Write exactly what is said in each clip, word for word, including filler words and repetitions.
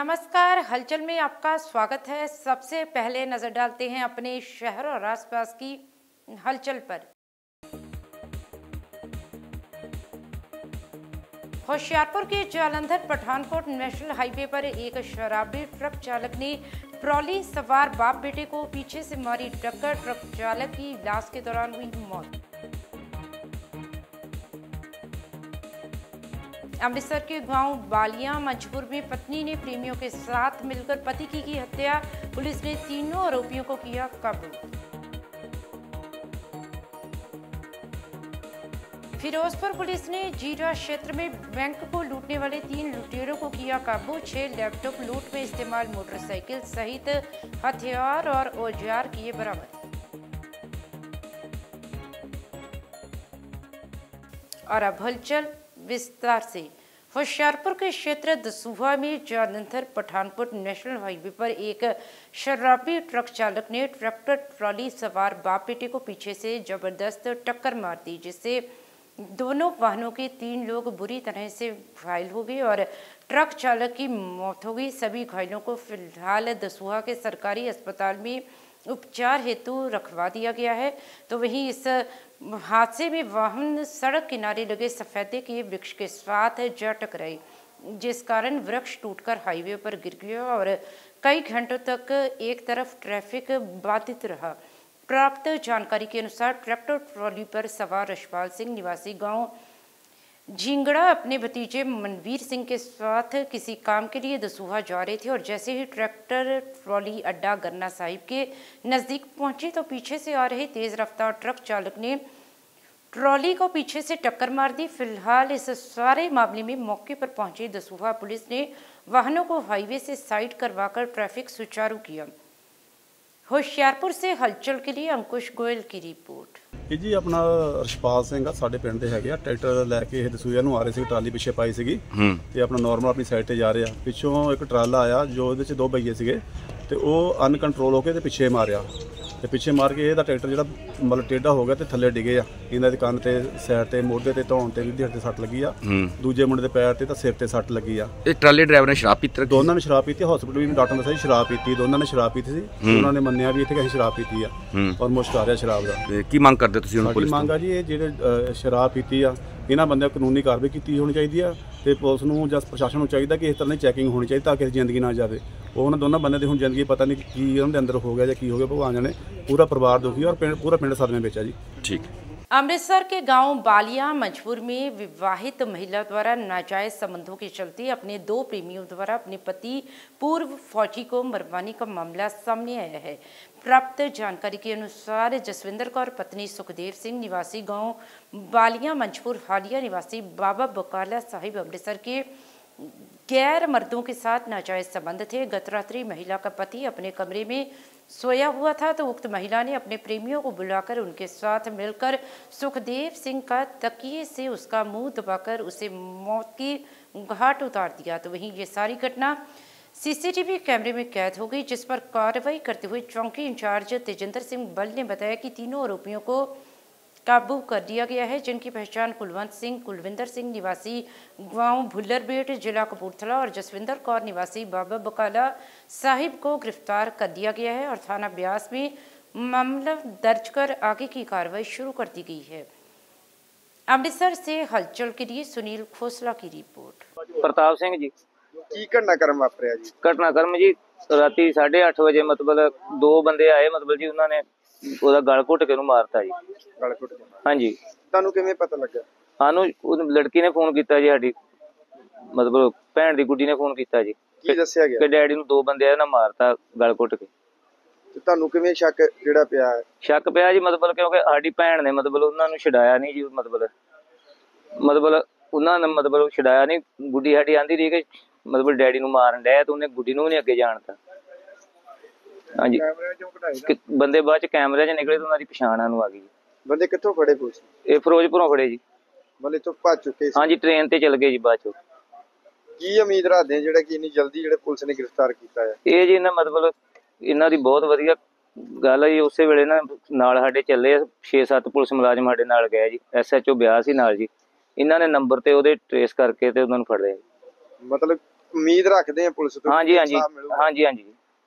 नमस्कार, हलचल में आपका स्वागत है। सबसे पहले नजर डालते हैं अपने शहर और आसपास की हलचल पर। होशियारपुर के जालंधर पठानकोट नेशनल हाईवे पर एक शराबी ट्रक चालक ने ट्रॉली सवार बाप बेटे को पीछे से मारी टक्कर। ट्रक चालक की इलाज के दौरान हुई मौत। अमृतसर के गांव बालियां मंचपुर में पत्नी ने प्रेमियों के साथ मिलकर पति की की हत्या। पुलिस ने तीनों आरोपियों को किया काबू। फिरोजपुर पुलिस ने जीरा क्षेत्र में बैंक को लूटने वाले तीन लुटेरों को किया काबू। छह लैपटॉप लूट में इस्तेमाल मोटरसाइकिल सहित हथियार और औजार किए बरामद। और अब हलचल विस्तार से। होशियारपुर के क्षेत्र दसूहा में जालंधर पठानकोट नेशनल हाईवे पर एक शराबी ट्रक चालक ने ट्रैक्टर ट्रॉली सवार बाप बेटे को पीछे से जबरदस्त टक्कर मार दी, जिससे दोनों वाहनों के तीन लोग बुरी तरह से घायल हो गए और ट्रक चालक की मौत हो गई। सभी घायलों को फिलहाल दसूहा के सरकारी अस्पताल में उपचार हेतु रखवा दिया गया है। तो वहीं इस हादसे में वाहन सड़क किनारे लगे सफेदे के वृक्ष के साथ जा टकराए, जिस कारण वृक्ष टूटकर हाईवे पर गिर गया और कई घंटों तक एक तरफ ट्रैफिक बाधित रहा। प्राप्त जानकारी के अनुसार ट्रैक्टर ट्रॉली पर सवार रशपाल सिंह निवासी गांव झिंगड़ा अपने भतीजे मनवीर सिंह के साथ किसी काम के लिए दसूहा जा रहे थे और जैसे ही ट्रैक्टर ट्रॉली अड्डा गन्ना साहिब के नज़दीक पहुंचे तो पीछे से आ रहे तेज रफ्तार ट्रक चालक ने ट्रॉली को पीछे से टक्कर मार दी। फिलहाल इस सारे मामले में मौके पर पहुंची दसूहा पुलिस ने वाहनों को हाईवे से साइड करवाकर ट्रैफिक सुचारू किया। होशियारपुर से हलचल के लिए अंकुश गोयल की रिपोर्ट। जी अपना रशपाल सिंह आ ਸਾਡੇ ਪਿੰਡ ਦੇ ਹੈਗੇ ਆ। ਟਰੈਕਟਰ ਲੈ ਕੇ ਇਹ ਦਸੂਆ ਨੂੰ ਆ ਰਹੇ ਸੀ, ਟਰਾਲੀ ਪਿੱਛੇ ਪਾਈ ਸੀਗੀ ਤੇ ਆਪਣਾ ਨਾਰਮਲ ਆਪਣੀ ਸਾਈਡ ਤੇ ਜਾ ਰਹੇ ਆ। ਪਿੱਛੋਂ ਇੱਕ ਟਰਾਲਾ ਆਇਆ ਜੋ ਉਹਦੇ ਚ ਦੋ ਬਈਏ ਸੀਗੇ ਤੇ ਉਹ ਅਨਕੰਟਰੋਲ ਹੋ ਕੇ ਤੇ ਪਿੱਛੇ ਮਾਰਿਆ ਤੇ ਪਿੱਛੇ ਮਾਰ ਕੇ ਇਹਦਾ ਟਰੈਕਟਰ ਜਿਹੜਾ ਮਤਲਬ ਟੇਢਾ ਹੋ ਗਿਆ ਤੇ ਥੱਲੇ ਡਿੱਗੇ ਆ। ਇਹਨਾਂ ਦੇ ਕੰਨ ਤੇ ਸਾਈਡ ਤੇ ਮੋਢੇ ਤੇ ਧੌਣ ਤੇ ਵੀ ਢਿੱਡ ਤੇ ਸੱਟ ਲੱਗੀ ਆ। ਦੂਜੇ ਮੁੰਡੇ ਦੇ ਪੈਰ ਤੇ ਤਾਂ ਸਿਰ ਤੇ ਸੱਟ ਲੱਗੀ ਆ। ਇਹ ਟਰਾਲੇ ਡਰਾਈਵਰ ਨੇ ਸ਼ਰਾਬ ਪੀਤੀ? ਦੋਨਾਂ ਨੇ ਸ਼ਰਾਬ ਪੀਤੀ। ਹਸਪੀਟਲ ਵੀ ਡਾਕਟਰ ਨੇ ਦੱਸਿਆ ਸ਼ਰਾਬ ਪੀਤੀ, ਦੋਨਾਂ ਨੇ ਸ਼ਰਾਬ ਪੀਤੀ ਸੀ। ਉਹਨਾਂ ਨੇ ਮੰਨਿਆ ਵੀ ਇੱਥੇ ਕਿ ਅਸੀਂ ਸ਼ਰਾਬ ਪੀਤੀ ਆ ਔਰ ਮੁਸ਼ਕ ਆ ਰਿਹਾ ਸ਼ਰਾਬ ਦਾ। ਕੀ ਮੰਗ ਕਰਦੇ ਤੁਸੀਂ ਹੁਣ ਪੁਲਿਸ ਤੋਂ? ਮੰਗ ਆ ਜੀ ਇਹ ਜਿਹੜੇ ਸ਼ਰਾਬ ਪੀਤੀ ਆ ਇਹਨਾਂ ਬੰਦਿਆਂ ਕਾਨੂੰਨੀ ਕਾਰਵਾਈ ਕੀਤੀ ਹੋਣੀ ਚਾਹੀਦੀ ਆ ਤੇ ਪੁਲਿਸ ਨੂੰ ਜਾਂ ਪ੍ਰਸ਼ਾਸਨ ਨੂੰ ਚਾਹੀਦਾ ਕਿ ਇਸ ਤਰ੍ਹਾਂ ਦੀ ਚੈਕਿੰਗ ਹੋਣੀ ਚਾਹੀਦੀ ਤਾਂ ਕਿ ਜ਼ਿੰਦਗੀ ਨਾ ਜਾਵੇ। ਉਹ ਉਹਨਾਂ ਦੋਨਾਂ ਬੰਦਿਆਂ ਦੀ ਹੁਣ ਜ਼ਿੰਦਗੀ ਪਤਾ ਨਹੀਂ ਕੀ ਉਹਨਾਂ ਦੇ ਅੰਦਰ ਹੋ ਗਿਆ ਜਾਂ ਕੀ ਹੋ ਗਿਆ, ਭਗਵਾਨ ਜਾਣੇ। पूरा परिवार दुखी और पूरा पिंड सदमे में बेचा जी। ठीक। अमृतसर के गांव बालियां मंचपुर में विवाहित महिला द्वारा नाजायज संबंधों के चलते अपने दो प्रेमियों द्वारा अपने पति पूर्व फौजी को मरवाने का मामला सामने आया है। प्राप्त जानकारी के अनुसार जसविंदर कौर पत्नी सुखदेव सिंह निवासी गांव बालियां मंचपुर हालिया निवासी बाबा बकाला साहिब अमृतसर के गैर मर्दों के साथ नाजायज संबंध थे। गत रात्रि महिला का पति अपने कमरे में सोया हुआ था तो उक्त महिला ने अपने प्रेमियों को बुलाकर उनके साथ मिलकर सुखदेव सिंह का तकिए से उसका मुंह दबाकर उसे मौत की घाट उतार दिया। तो वहीं ये सारी घटना सीसीटीवी कैमरे में कैद हो गई, जिस पर कार्रवाई करते हुए चौकी इंचार्ज तेजेंद्र सिंह बल ने बताया कि तीनों आरोपियों को काबू कर दिया गया है, जिनकी पहचान कुलवंत सिंह कुलविंदर सिंह निवासी गांव भुल्लरबेट जिला कपूरथला और जसविंदर कौर निवासी बाबा बकाला साहिब को गिरफ्तार कर दिया गया है और थाना ब्यास में मामला दर्ज कर आगे की कार्रवाई शुरू कर दी गई है। अमृतसर से हलचल के लिए सुनील खोसला की रिपोर्ट। प्रताप सिंह जी। की घटनाक्रम वापरिया जी? घटनाक्रम जी राती साढ़े अठ बजे मतलब दो बंदे आए, मतलब जी उन्होंने ਉਹਦਾ ਗਲ ਘੁੱਟ ਕੇ ਉਹਨੂੰ ਮਾਰਤਾ ਜੀ। ਗਲ ਘੁੱਟ ਕੇ? ਹਾਂਜੀ। ਤੁਹਾਨੂੰ ਕਿਵੇਂ ਪਤਾ ਲੱਗਾ? ਸਾਨੂੰ ਉਹ ਲੜਕੀ ਨੇ ਫੋਨ ਕੀਤਾ ਜੀ, ਸਾਡੀ ਮਤਲਬ ਭੈਣ ਦੀ ਗੁੱਡੀ ਨੇ ਫੋਨ ਕੀਤਾ ਜੀ। ਕੀ ਦੱਸਿਆ ਗਿਆ? ਕਿ ਡੈਡੀ ਨੂੰ ਦੋ ਬੰਦੇ ਆ ਨਾ ਮਾਰਤਾ ਗਲ ਘੁੱਟ ਕੇ। ਤੇ ਤੁਹਾਨੂੰ ਕਿਵੇਂ ਸ਼ੱਕ ਜਿਹੜਾ ਪਿਆ? ਸ਼ੱਕ ਪਿਆ ਜੀ ਮਤਲਬ ਕਿਉਂਕਿ ਸਾਡੀ ਭੈਣ ਨੇ ਮਤਲਬ ਉਹਨਾਂ ਨੂੰ ਛਡਾਇਆ ਨਹੀਂ ਜੀ। ਮਤਲਬ ਮਤਲਬ ਉਹਨਾਂ ਨੇ ਮਤਲਬ ਛਡਾਇਆ ਨਹੀਂ। ਗੁੱਡੀ ਸਾਡੀ ਆਂਦੀ ਰਹੀ ਕਿ ਮਤਲਬ ਡੈਡੀ ਨੂੰ ਮਾਰਨ ਡਿਆ ਤੇ ਉਹਨੇ ਗੁੱਡੀ ਨੂੰ ਵੀ ਨਹੀਂ ਅੱਗੇ ਜਾਣਤਾ। ਹਾਂਜੀ। ਬੰਦੇ ਬਾਅਦ ਚ ਕੈਮਰੇ ਚ ਨਿਕਲੇ ਤੇ ਉਹਨਾਂ ਦੀ ਪਛਾਣ ਸਾਨੂੰ ਆ ਗਈ। ਬੰਦੇ ਕਿੱਥੋਂ ਫੜੇ ਪੁਲਿਸ? ਇਹ ਫਿਰੋਜ਼ਪੁਰੋਂ ਫੜੇ ਜੀ। ਮਤਲਬ ਇੱਥੋਂ ਭੱਜ ਚੁੱਕੇ ਸੀ? ਹਾਂਜੀ, ਟ੍ਰੇਨ ਤੇ ਚਲ ਗਏ ਜੀ ਬਾਅਦ ਚ। ਕੀ ਉਮੀਦ ਰੱਖਦੇ ਜਿਹੜਾ ਕਿ ਇੰਨੀ ਜਲਦੀ ਜਿਹੜੇ ਪੁਲਿਸ ਨੇ ਗ੍ਰਿਫਤਾਰ ਕੀਤਾ ਹੈ? ਇਹ ਜੀ ਇਹਨਾਂ ਮਤਲਬ ਇਹਨਾਂ ਦੀ ਬਹੁਤ ਵਧੀਆ ਗੱਲ ਹੈ ਜੀ। ਉਸੇ ਵੇਲੇ ਨਾ ਨਾਲ ਸਾਡੇ ਚੱਲੇ ਛੇ ਸੱਤ ਪੁਲਿਸ ਮੁਲਾਜ਼ਮ ਸਾਡੇ ਨਾਲ ਗਏ ਜੀ। ਐਸ ਐਚ ਓ ਬਿਆਸ ਸੀ ਨਾਲ ਜੀ। ਇਹਨਾਂ ਨੇ ਨੰਬਰ ਤੇ ਉਹਦੇ ਟ੍ਰੇਸ ਕਰਕੇ ਤੇ ਉਹਨਾਂ ਨੂੰ ਫੜ ਲਿਆ। ਮਤਲਬ ਉਮੀਦ ਰੱਖਦੇ ਆ ਪੁਲਿਸ ਤੋਂ? ਹਾਂਜੀ ਹਾਂਜੀ ਹਾਂਜੀ ਹਾਂਜੀ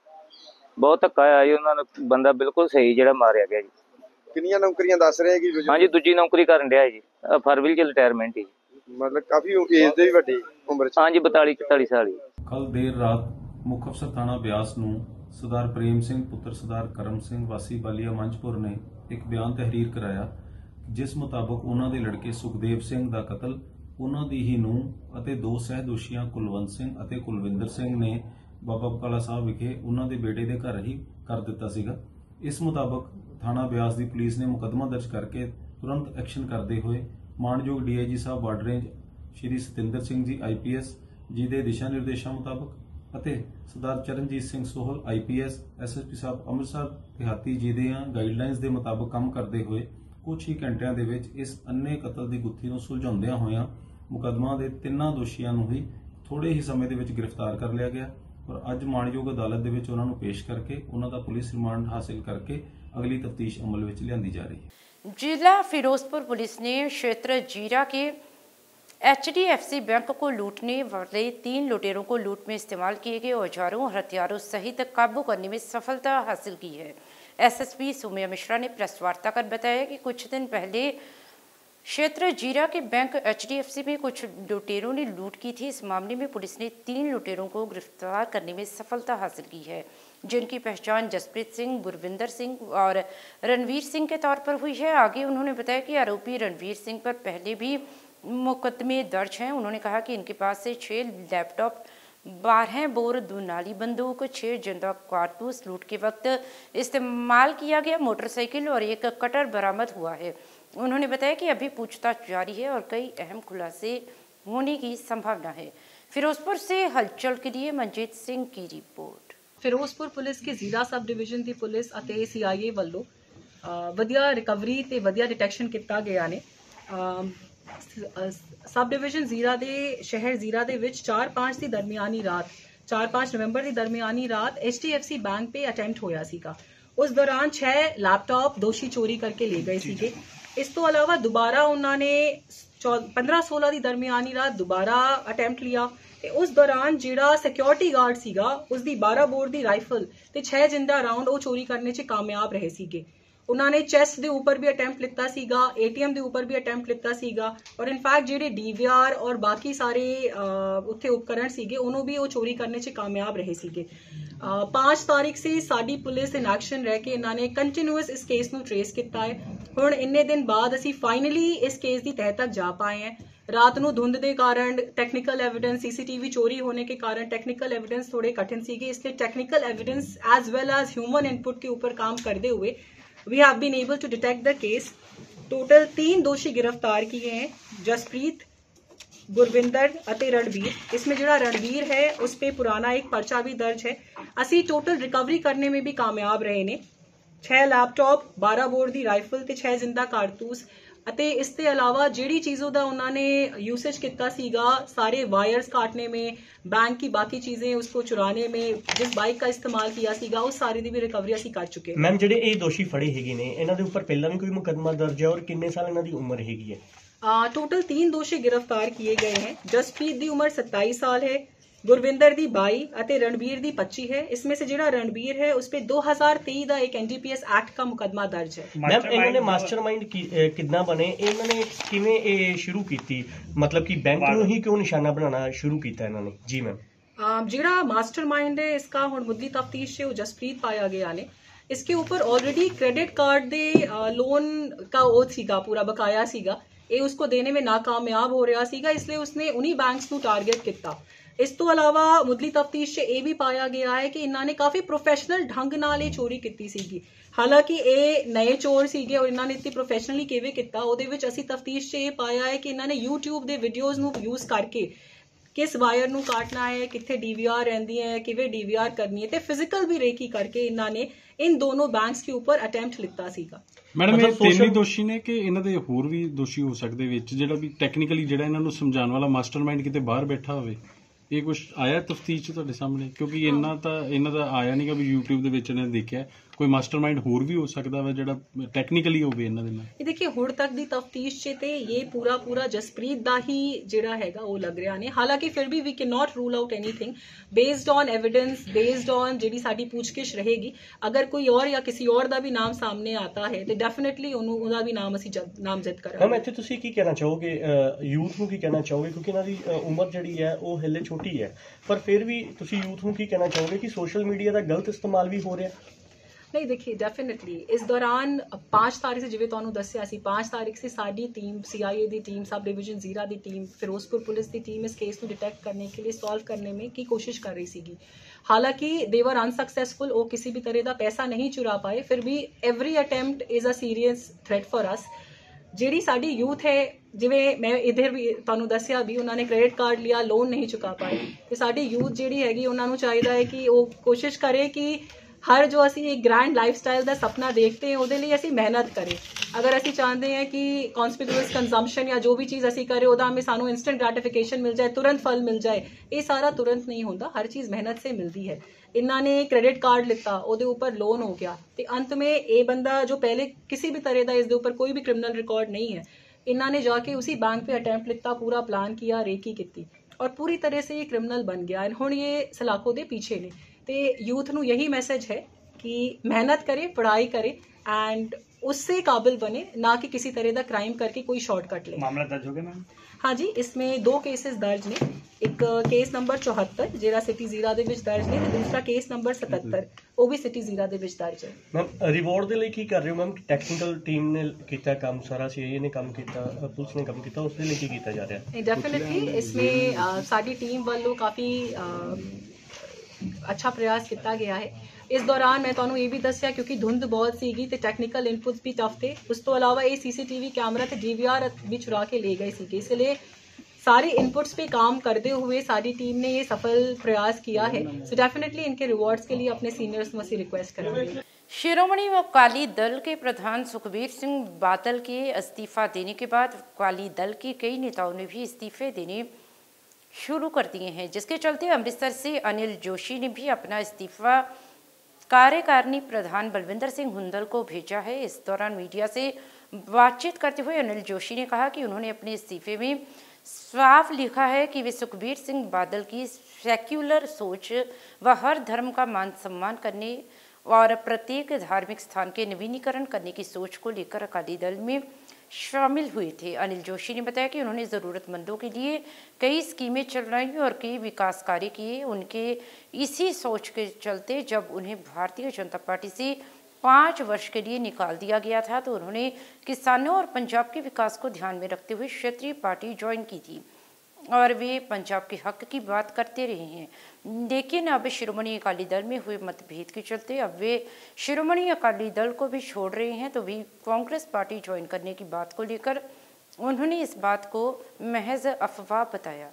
ਬਹੁਤ ਧੱਕਾ ਆਇਆ ਜੀ ਉਹਨਾਂ ਨੂੰ, ਬੰਦਾ ਬਿਲਕੁਲ ਸਹੀ ਜਿਹੜਾ ਮਾਰਿਆ ਗਿਆ ਜੀ। ਕਿੰਨੀਆਂ ਨੌਕਰੀਆਂ ਦੱਸ ਰਹੇ ਕਿ? ਹਾਂਜੀ ਦੂਜੀ ਨੌਕਰੀ ਕਰਨ ਡਿਆ ਜੀ, ਫਰਵਰੀ ਚ ਰਿਟਾਇਰਮੈਂਟ ਹੀ। ਮਤਲਬ ਕਾਫੀ ਏਜ ਦੇ ਵੀ ਵੱਡੇ ਉਮਰ ਚ? ਹਾਂਜੀ ਬਤਾਲੀ ਚੁਤਾਲੀ ਸਾਲ ਹੀ। ਕੱਲ ਦੇਰ ਰਾਤ ਮੁੱਖ ਅਫਸਰ ਥਾਣਾ ਬਿਆਸ ਨੂੰ ਸਰਦਾਰ ਪ੍ਰੇਮ ਸਿੰਘ ਪੁੱਤਰ ਸਰਦਾਰ ਕਰਮ ਸਿੰਘ ਵਾਸੀ ਬਾਲੀਆ ਮੰਝਪੁਰ ਨੇ ਇੱਕ ਬਿਆਨ ਤਹਿਰੀਰ ਕਰਾਇਆ, ਜਿਸ ਮੁਤਾਬਕ ਉਹਨਾਂ ਦੇ ਲੜਕੇ ਸੁਖਦੇਵ ਸਿੰਘ ਦਾ ਕਤਲ ਉਹਨਾਂ ਦੀ ਹੀ ਨੂੰਹ ਅਤੇ ਦੋ ਸਹਿ ਦੋਸ਼ੀਆਂ ਕੁਲਵੰਤ ਸਿੰਘ ਅਤੇ ਕੁਲਵਿੰਦਰ ਸਿੰਘ ਨੇ ਬਾਬਾ ਬਕਾਲਾ ਸਾਹਿਬ ਵਿਖੇ ਉਹਨਾਂ ਦੇ ਬੇਟੇ ਦੇ ਘਰ ਹੀ ਕਰ ਦਿੱਤਾ ਸੀਗਾ। ਇਸ ਮੁਤਾਬਕ ਥਾਣਾ ਬਿਆਸ ਦੀ ਪੁਲਿਸ ਨੇ ਮੁਕੱਦਮਾ ਦਰਜ ਕਰਕੇ ਤੁਰੰਤ ਐਕਸ਼ਨ ਕਰਦੇ ਹੋਏ ਮਾਨਯੋਗ ਡੀਆਈਜੀ ਸਾਹਿਬ border range Shri Satinder Singh ji IPS ji ਦੇ ਦਿਸ਼ਾ ਨਿਰਦੇਸ਼ਾਂ ਮੁਤਾਬਕ ਅਤੇ ਸਰਦਾਰ ਚਰਨਜੀਤ ਸਿੰਘ ਸੋਹਲ ਆਈਪੀਐਸ ਐਸਐਸਪੀ ਸਾਹਿਬ ਅੰਮ੍ਰਿਤਸਰ ਦਿਹਾਤੀ ਜੀ ਦੇ ਗਾਈਡਲਾਈਨਸ ਦੇ ਮੁਤਾਬਕ ਕੰਮ ਕਰਦੇ ਹੋਏ ਕੁਝ ਹੀ ਘੰਟਿਆਂ ਦੇ ਵਿੱਚ ਇਸ ਅੰਨੇ ਕਤਲ ਦੀ ਗੁੱਥੀ ਨੂੰ ਸੁਲਝਾਉਂਦਿਆਂ ਹੋਇਆਂ ਮੁਕੱਦਮਾ ਦੇ ਤਿੰਨਾਂ ਦੋਸ਼ੀਆਂ ਨੂੰ ਹੀ ਥੋੜੇ ਹੀ ਸਮੇਂ ਦੇ ਵਿੱਚ ਗ੍ਰਿਫਤਾਰ ਕਰ ਲਿਆ ਗਿਆ ਔਰ ਅੱਜ ਮਾਣਯੋਗ ਅਦਾਲਤ ਦੇ ਵਿੱਚ ਉਹਨਾਂ ਨੂੰ ਪੇਸ਼ ਕਰਕੇ ਉਹਨਾਂ ਦਾ ਪੁਲਿਸ ਰਿਮਾਂਡ ਹਾਸਿਲ ਕਰਕੇ ਅਗਲੀ ਤਫਤੀਸ਼ ਅਮਲ ਵਿੱਚ ਲਿਆਂਦੀ ਜਾ ਰਹੀ ਹੈ। जिला फिरोजपुर पुलिस ने क्षेत्र जीरा के H D F C bank को लूटने वाले तीन लुटेरों को लूट में इस्तेमाल किए गए औजारों और हथियारों सहित काबू करने में सफलता हासिल की है। S S P Saumya Mishra ने प्रेस वार्ता कर बताया कि कुछ दिन पहले क्षेत्र जीरा के bank H D F C में कुछ लुटेरों ने लूट की थी। इस मामले में पुलिस ने तीन लुटेरों को गिरफ्तार करने में सफलता हासिल की है, जिनकी पहचान जसप्रीत सिंह, गुरविंदर सिंह और रणवीर सिंह के तौर पर हुई है। आगे उन्होंने बताया कि आरोपी रणवीर सिंह पर पहले भी मुकदमे दर्ज हैं। उन्होंने कहा कि इनके पास से छः लैपटॉप, बारह बोर दुनाली बंदूक, छः जिंदा कारतूस, लूट के वक्त इस्तेमाल किया गया मोटरसाइकिल और एक कटर बरामद हुआ है। उन्होंने बताया कि अभी पूछताछ जारी है और कई अहम खुलासे होने की संभावना है। फिरोजपुर से हलचल के लिए मनजीत सिंह की रिपोर्ट। ਫਿਰੋਜ਼ਪੁਰ ਪੁਲਿਸ ਕੇ ਜ਼ੀਰਾ ਸਬ ਡਿਵੀਜ਼ਨ ਦੀ ਪੁਲਿਸ ਅਤੇ ਸੀਆਈਏ ਵੱਲੋਂ ਵਧੀਆ ਰਿਕਵਰੀ ਤੇ ਵਧੀਆ ਡਿਟੈਕਸ਼ਨ ਕੀਤਾ ਗਿਆ ਨੇ। ਸਬ ਡਿਵੀਜ਼ਨ ਜ਼ੀਰਾ ਦੇ ਸ਼ਹਿਰ ਜ਼ੀਰਾ ਦੇ ਵਿੱਚ ਚਾਰ ਪੰਜ ਦੀ ਦਰਮਿਆਨੀ ਰਾਤ ਚਾਰ ਪੰਜ ਨਵੰਬਰ ਦੀ ਦਰਮਿਆਨੀ ਰਾਤ H D F C bank ਤੇ ਅਟੈਂਪਟ ਹੋਇਆ ਸੀਗਾ। ਉਸ ਦੌਰਾਨ ਛੇ ਲੈਪਟਾਪ ਦੋਸ਼ੀ ਚੋਰੀ ਕਰਕੇ ਲੈ ਗਏ ਸੀਗੇ। ਇਸ ਤੋਂ ਇਲਾਵਾ ਦੁਬਾਰਾ ਉਹਨਾਂ ਨੇ ਪੰਦਰਾਂ ਸੋਲਾਂ ਦੀ ਦਰਮਿਆਨੀ ਰਾਤ ਦੁਬਾਰਾ ਅਟੈਂਪਟ ਲਿਆ ਤੇ ਉਸ ਦੌਰਾਨ ਜਿਹੜਾ ਸਿਕਿਉਰਿਟੀ ਗਾਰਡ ਸੀਗਾ ਉਸਦੀ ਬਾਰਾਂ ਬੋਰ ਦੀ ਰਾਈਫਲ ਤੇ ਛੇ ਜਿੰਦਾ ਰਾਉਂਡ ਉਹ ਚੋਰੀ ਕਰਨੇ 'ਚ ਕਾਮਯਾਬ ਰਹੇ ਸੀਗੇ। ਉਹਨਾਂ ਨੇ ਚੈਸਟ ਦੇ ਉੱਪਰ ਵੀ ਅਟੈਂਪਟ ਲਿੱਤਾ ਸੀਗਾ, ਏਟੀਐਮ ਦੇ ਉੱਪਰ ਵੀ ਅਟੈਂਪਟ ਲਿੱਤਾ ਸੀਗਾ ਔਰ ਇਨਫੈਕਟ ਜਿਹੜੇ ਡੀਵੀਆਰ ਔਰ ਬਾਕੀ ਸਾਰੇ ਉੱਥੇ ਉਪਕਰਨ ਸੀਗੇ ਉਹਨੂੰ ਵੀ ਉਹ ਚੋਰੀ ਕਰਨੇ 'ਚ ਕਾਮਯਾਬ ਰਹੇ ਸੀਗੇ। पांच तारीख से साडी पुलिस इन एक्शन रह के इन्होंने कंटिन्यूअस इस केस नूं ट्रेस किया है। हुण इन्ने दिन बाद असी फाइनली इस केस की तह तक जा पाए हैं। रात नूं धुंध के कारण टैक्नीकल एविडेंस सीसीटीवी चोरी होने के कारण टैक्नीकल एविडेंस थोड़े कठिन सीगे, इसलिए technical evidence as well as human input के ऊपर काम करते हुए we have been able to detect the case. Total तीन दोषी गिरफ्तार किए हैं, जसप्रीत, गुरविंदर और रणवीर। इसमें जो रणवीर है उस पर पुराना एक पर्चा भी दर्ज है। असी टोटल रिकवरी करने में भी कामयाब रहे ने। छह लैपटॉप, बारह बोर की राइफल ते छह जिंदा कारतूस ਅਤੇ ਇਸ ਤੋਂ ਇਲਾਵਾ ਜਿਹੜੀ ਚੀਜ਼ੋਂ ਦਾ ਉਹਨਾਂ ਨੇ यूसेज किया सीगा, सारे वायर्स काटने में, बैंक की बाकी चीजें उसको चुराने में, जिस बाइक का इस्तेमाल किया सीगा उस सारी दी भी रिकवरी ਅਸੀਂ कर चुके। मैम ਜਿਹੜੇ ਇਹ ਦੋਸ਼ੀ ਫੜੇ ਹੈਗੇ ਨੇ ਇਹਨਾਂ ਦੇ ਉੱਪਰ ਪਹਿਲਾਂ ਵੀ ਕੋਈ ਮੁਕੱਦਮਾ ਦਰਜ ਹੈ ਔਰ ਕਿੰਨੇ ਸਾਲ ਇਹਨਾਂ ਦੀ ਉਮਰ ਹੈਗੀ ਹੈ? टोटल तीन दोषी गिरफ्तार किए गए हैं। जसप्रीत की उम्र सत्ताईस साल है, गुरविंदर की बाई और रणबीर की पच्ची है। इसमें से जो रणबीर है उस पर दो हजार तेई का एक एनडीपीएस एक्ट का मुकदमा दर्ज है। मैम इन्होंने मास्टरमाइंड कितना बने, इन्होंने किवें शुरू की, मतलब कि बैंक को ही क्यों निशाना बनाना शुरू किया इन्होंने? जी मैम जो मास्टरमाइंड है इसका हुण मुद्दली तफ्तीश से जसप्रीत पाया गया ने। इसके ऊपर ऑलरेडी क्रेडिट कार्ड दे लोन का ओथ सीगा, पूरा बकाया सीगा, ये उसको देने में नाकामयाब हो रहा सीगा, इसलिए उसने उन्हीं बैंक्स को टारगेट किया। इस तो अलावा मुदली तफ्तीश से यह भी पाया गया है कि इन्होंने काफ़ी प्रोफेशनल ढंग नाल ये चोरी की सीगी। हालांकि ये नए चोर सीगे और इन्होंने इतनी प्रोफेशनली किवें किया, उहदे विच असीं तफ्तीश से ये पाया है कि इन्होंने यूट्यूब के वीडियोज़ नूं यूज़ करके किस वायर नूं काटना है, कित्थे डीवीआर रहिंदी है, किवें डीवीआर करनी है, ते फिजिकल भी रेकी करके इन्होंने इन दोनों बैंक्स के ऊपर अटैम्प्ट लिता सीगा। मैडम ये तीन ही दोषी ने कि इन्हां दे होर भी दोषी हो सकदे विच, जिहड़ा भी टैक्नीकली जिहड़ा इन्हां नूं समझाउण वाला मास्टरमाइंड किते बाहर बैठा होवे? ਇਹ ਕੁਝ ਆਇਆ ਤਫਤੀਸ਼ 'ਚ ਤੁਹਾਡੇ ਸਾਹਮਣੇ? ਕਿਉਂਕਿ ਇਹਨਾਂ ਤਾਂ ਇਹਨਾਂ ਦਾ ਆਇਆ ਨਹੀਂ ਕਿ ਵੀ YouTube ਦੇ ਵਿੱਚ ਇਹਨਾਂ ਨੇ ਦੇਖਿਆ, ਕੋਈ ਮਾਸਟਰਮਾइंड ਹੋਰ ਵੀ ਹੋ ਸਕਦਾ ਵਾ ਜਿਹੜਾ ਟੈਕਨੀਕਲੀ ਹੋਵੇ ਇਹਨਾਂ ਦੇ ਨਾਲ। ਇਹ ਦੇਖिए ਹੁਣ ਤੱਕ ਦੀ ਤਫਤੀਸ਼ 'ਚ ਤੇ ਇਹ ਪੂਰਾ ਪੂਰਾ ਜਸਪ੍ਰੀਤ ਦਾ ਹੀ ਜਿਹੜਾ ਹੈਗਾ ਉਹ ਲੱਗ ਰਿਹਾ ਨੇ। ਹਾਲਾਂਕਿ ਫਿਰ ਵੀ we can not rule out anything based on evidence, based on ਜਿਹੜੀ ਸਾਡੀ ਪੁੱਛਗਿੱਛ ਰਹੇਗੀ। ਅਗਰ ਕੋਈ ਹੋਰ ਜਾਂ ਕਿਸੇ ਹੋਰ ਦਾ ਵੀ ਨਾਮ ਸਾਹਮਣੇ ਆਤਾ ਹੈ ਤੇ ਡੈਫੀਨਿਟਲੀ ਉਹਨੂੰ ਉਹਦਾ ਵੀ ਨਾਮ ਅਸੀਂ ਨਾਮਜ਼ਦ ਕਰਾਂਗੇ। ਮੈਮ ਇੱਥੇ ਤੁਸੀਂ ਕੀ ਕਹਿਣਾ ਚਾਹੋਗੇ ਯੂਥ ਨੂੰ, ਕੀ ਕਹਿਣਾ ਚਾਹੋਗੇ ਕਿਉਂਕਿ ਇਹਨਾਂ ਦੀ ਉਮਰ ਜਿਹੜੀ ਹੈ ਉਹ ਹਲੇ ਛੋਟੀ ਹੈ, ਪਰ ਫਿਰ ਵੀ ਤੁਸੀਂ ਯੂਥ ਨੂੰ ਕੀ ਕਹਿਣਾ ਚਾਹੋਗੇ ਕਿ ਸੋਸ਼ਲ ਮੀਡੀਆ ਦਾ ਗਲਤ ਇਸਤੇਮਾਲ ਵੀ ਹੋ ਰਿਹਾ? नहीं देखिए डेफिनेटली इस दौरान पाँच तारीख से जिवें तुहानूं दस्सिया सी पाँच तारीख से साडी टीम सी आई ए दी टीम, सब डिवीजन जीरा दी टीम, फिरोजपुर पुलिस दी टीम इस केस को डिटेक्ट करने के लिए, सॉल्व करने में की कोशिश कर रही सीगी। हालांकि दे वर अनसक्सैसफुल, वो किसी भी तरह का पैसा नहीं चुरा पाए, फिर भी every attempt is a serious threat for us. ਜਿਹੜੀ ਸਾਡੀ ਯੂਥ ਹੈ, ਜਿਵੇਂ ਮੈਂ ਇਧਰ ਵੀ ਤੁਹਾਨੂੰ ਦੱਸਿਆ ਵੀ ਉਹਨਾਂ ਨੇ ਕ੍ਰੈਡਿਟ ਕਾਰਡ ਲਿਆ, ਲੋਨ ਨਹੀਂ ਚੁਕਾ ਪਾਏ, ਤੇ ਸਾਡੀ ਯੂਥ ਜਿਹੜੀ ਹੈਗੀ ਉਹਨਾਂ ਨੂੰ ਚਾਹੀਦਾ ਹੈ ਕਿ ਉਹ ਕੋਸ਼ਿਸ਼ ਕਰੇ ਕਿ ਹਰ ਜੋ ਅਸੀਂ ਇੱਕ ਗ੍ਰੈਂਡ ਲਾਈਫਸਟਾਈਲ ਦਾ ਸੁਪਨਾ ਦੇਖਦੇ ਹਾਂ ਉਹਦੇ ਲਈ ਅਸੀਂ ਮਿਹਨਤ ਕਰੇ। ਅਗਰ ਅਸੀਂ ਚਾਹੁੰਦੇ ਹਾਂ ਕਿ ਕਨਸਪੀਕੂਅਸ ਕੰਜ਼ੰਪਸ਼ਨ ਜਾਂ ਜੋ ਵੀ ਚੀਜ਼ ਅਸੀਂ ਕਰੇ ਉਹਦਾ ਹमें ਸਾਨੂੰ ਇਨਸਟੈਂਟ ਗ੍ਰੈਟੀਫਿਕੇਸ਼ਨ ਮਿਲ ਜਾਏ, ਤੁਰੰਤ ਫਲ ਮਿਲ ਜਾਏ, ਇਹ ਸਾਰਾ ਤੁਰੰਤ ਨਹੀਂ ਹੁੰਦਾ, ਹਰ ਚੀਜ਼ ਮਿਹਨਤ ਸੇ ਮਿਲਦੀ ਹੈ। इन्हों ने क्रेडिट कार्ड लिता, ਉਹਦੇ ऊपर लोन हो गया, तो अंत में ये बंदा जो पहले किसी भी तरह का इसके ऊपर कोई भी क्रिमिनल रिकॉर्ड नहीं है, इन्होंने जाके उसी बैंक पे अटैम्प्ट लिता, पूरा प्लान किया, रेकी की और पूरी तरह से ये क्रिमिनल बन गया। हुण ये सलाखों के पीछे ने। तो यूथ नूं यही मैसेज है कि मेहनत करे, पढ़ाई करे एंड उससे काबिल बने, ना कि किसी तरह का क्राइम करके कोई शॉर्टकट ले। मामला दर्ज हो गया मैम? हाँ जी, इसमें दो केसेस दर्ज ने, एक केस नंबर चौहत्तर ਜਿਹੜਾ ਸਿਟੀ ਜ਼ੀਰਾ ਦੇ ਵਿੱਚ ਦਰਜ ਨੇ, ਤੇ ਦੂਸਰਾ ਕੇਸ ਨੰਬਰ ਸਤੱਤਰ ਉਹ ਵੀ ਸਿਟੀ ਜ਼ੀਰਾ ਦੇ ਵਿੱਚ ਦਰਜ ਹੈ। ਮੈਮ ਰਿਵਾਰਡ ਦੇ ਲਈ ਕੀ ਕਰ ਰਹੇ ਹੋ ਮੈਮ? ਟੈਕਨੀਕਲ ਟੀਮ ਨੇ ਕੀਤਾ ਕੰਮ ਸਾਰਾ, ਸੀਆਈਏ ਨੇ ਕੰਮ ਕੀਤਾ, ਪੁਲਿਸ ਨੇ ਕੰਮ ਕੀਤਾ, ਉਸ ਦੇ ਲਈ ਕੀ ਕੀਤਾ ਜਾ ਰਿਹਾ? डेफिनेटली इसमें साडी टीम वालों काफ़ी अच्छा प्रयास किया गया है। इस दौरान मैं तुहानूं ये भी दस्सिया क्योंकि धुंध बहुत सीगी ते टैक्नीकल इनपुट्स भी टफ थे, उस तो अलावा ये सीसीटीवी कैमरा ते डीवीआर भी चुरा के ले गए सीगे, इसलिए सारे इनपुट्स पे काम करते हुए सारी टीम ने ये सफल प्रयास किया है। सो डेफिनेटली इनके रिवॉर्ड्स के लिए अपने सीनियर्स में से रिक्वेस्ट करेंगे। शिरोमणि अकाली दल के प्रधान सुखबीर सिंह बादल के इस्तीफा देने के बाद अकाली दल के कई नेताओं ने भी इस्तीफे देने शुरू कर दिए हैं, जिसके चलते अमृतसर से अनिल जोशी ने भी अपना इस्तीफा कार्यकारिणी प्रधान बलविंदर सिंह हुंदल को भेजा है। इस दौरान मीडिया से बातचीत करते हुए अनिल जोशी ने कहा कि उन्होंने अपने इस्तीफे में साफ लिखा है कि वे सुखबीर सिंह बादल की सेक्युलर सोच व हर धर्म का मान सम्मान करने और प्रत्येक धार्मिक स्थान के नवीनीकरण करने की सोच को लेकर अकाली दल में शामिल हुए थे। अनिल जोशी ने बताया कि उन्होंने ज़रूरतमंदों के लिए कई स्कीमें चलाई और कई विकास कार्य किए। उनके इसी सोच के चलते जब उन्हें भारतीय जनता पार्टी से पाँच वर्ष के लिए निकाल दिया गया था तो उन्होंने किसानों और पंजाब के विकास को ध्यान में रखते हुए क्षेत्रीय पार्टी ज्वाइन की थी और वे पंजाब के हक की बात करते रहे हैं। लेकिन अब शिरोमणि अकाली दल में हुए मतभेद के चलते अब वे शिरोमणि अकाली दल को भी छोड़ रहे हैं, तो भी कांग्रेस पार्टी ज्वाइन करने की बात को लेकर उन्होंने इस बात को महज अफवाह बताया।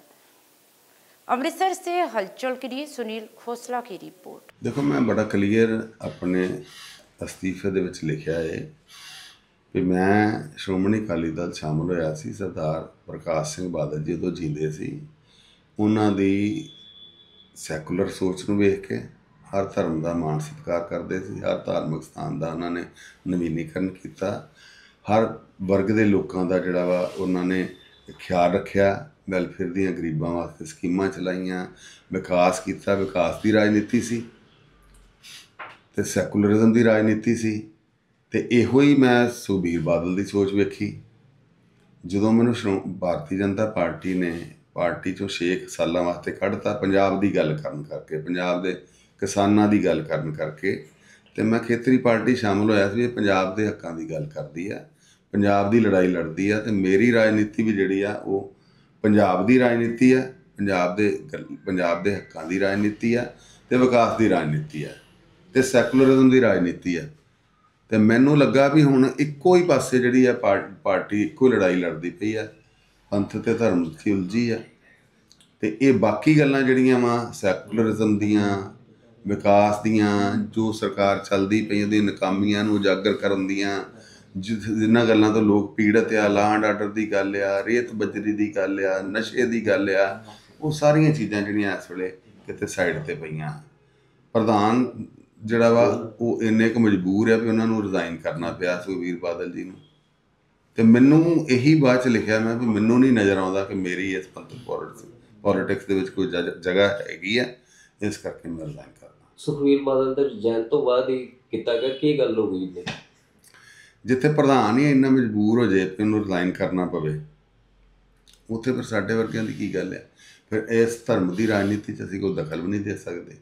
अमृतसर से हलचल के लिए सुनील खोसला की रिपोर्ट। देखो, मैं बड़ा क्लीयर अपने अस्तीफे दे विच लिखिया है कि मैं श्रोमणी अकाली दल शामिल होया सी सरदार प्रकाश सिंह बादल जी तो जींदे सी, उन्हां दी सैकुलर सोच नूं वेख के हर धर्म का मान सत्कार करते सी, हर धार्मिक स्थान का उन्होंने नवीनीकरण किया, हर वर्ग के लोगों का जिहड़ा वा उन्होंने ख्याल रखिया, वैलफेयर दी गरीबां वास्ते स्कीमां चलाइयां, विकास किया, विकास की राजनीति सी ते सैकुलरिज्म की राजनीति सी। तो इहो ही मैं सुखबीर बादल की सोच वेखी जो मैनू श्रो भारतीय जनता पार्टी ने पार्टी चों छे सालों वास्ते कढ़ता, पंजाब की गल करन करके, पंजाब के किसानों की गल करन करके, तो मैं खेतरी पार्टी शामिल होया सी, पंजाब के हकों की गल करती है, पंजाब की लड़ाई लड़ती है। तो मेरी राजनीति भी जिहड़ी आ वो पंजाब की राजनीति है, पंजाब के पंजाब के हकों की राजनीति है, तो विकास की राजनीति है, तो सैकुलरिज्म की राजनीति है। तो मैनू लगा भी हुण इक्को ही पासे जिहड़ी है पार्टी इक्को लड़ाई लड़ती पई है, पंथ ते धर्म की उलझी है। तो ये बाकी गल्लां जिहड़ियां वा सैकुलरिज्म दियां, विकास दियां, जो सरकार चलदी पई उहदी नाकामियां नूं उजागर करन दियां, जिन्हां गल्लां तो लोग पीड़त आ, लांड आर्डर की गल आ, रेत बजरी की गल आ, नशे की गल आ, ਉਹ ਸਾਰੀਆਂ ਚੀਜ਼ਾਂ ਜਿਹੜੀਆਂ ਇਸ ਵੇਲੇ ਕਿਤੇ ਸਾਈਡ ਤੇ ਪਈਆਂ। ਪ੍ਰਧਾਨ ਜਿਹੜਾ ਵਾ ਉਹ ਇੰਨੇ ਕੁ ਮਜਬੂਰ ਆ ਵੀ ਉਹਨਾਂ ਨੂੰ ਰਿਜ਼ਾਈਨ ਕਰਨਾ ਪਿਆ ਸੁਖਬੀਰ ਬਾਦਲ ਜੀ ਨੂੰ। ਤੇ ਮੈਨੂੰ ਇਹੀ ਬਾਅਦ ਚ ਲਿਖਿਆ ਮੈਂ ਵੀ ਮੈਨੂੰ ਨਹੀਂ ਨਜ਼ਰ ਆਉਂਦਾ ਕਿ ਮੇਰੀ ਇਸ ਪੰਥਕ ਪੋਲਿਟਿਕਸ ਦੇ ਵਿੱਚ ਕੋਈ ਜਗ੍ਹਾ ਹੈਗੀ ਆ, ਇਸ ਕਰਕੇ ਮੈਂ ਰਿਜ਼ਾਈਨ ਕਰਦਾ। ਸੁਖਬੀਰ ਬਾਦਲ ਦੇ ਰਿਜ਼ਾਈਨ ਤੋਂ ਬਾਅਦ ਹੀ ਕੀਤਾ ਗਿਆ, ਕੀ ਗੱਲ ਹੋ ਗਈ ਜੀ? ਜਿੱਥੇ ਪ੍ਰਧਾਨ ਹੀ ਇੰਨਾ ਮਜਬੂਰ ਹੋ ਜਾਏ ਕਿ ਉਹਨੂੰ ਰਿਜ਼ਾਈਨ ਕਰਨਾ ਪਵੇ, ਉੱਥੇ ਫਿਰ ਸਾਡੇ ਵਰਗਿਆਂ ਦੀ ਕੀ ਗੱਲ ਹੈ? ਫਿਰ ਇਸ ਧਰਮ ਦੀ ਰਾਜਨੀਤੀ 'ਚ ਅਸੀਂ ਕੋਈ ਦਖਲ ਵੀ ਨਹੀਂ ਦੇ ਸਕਦੇ।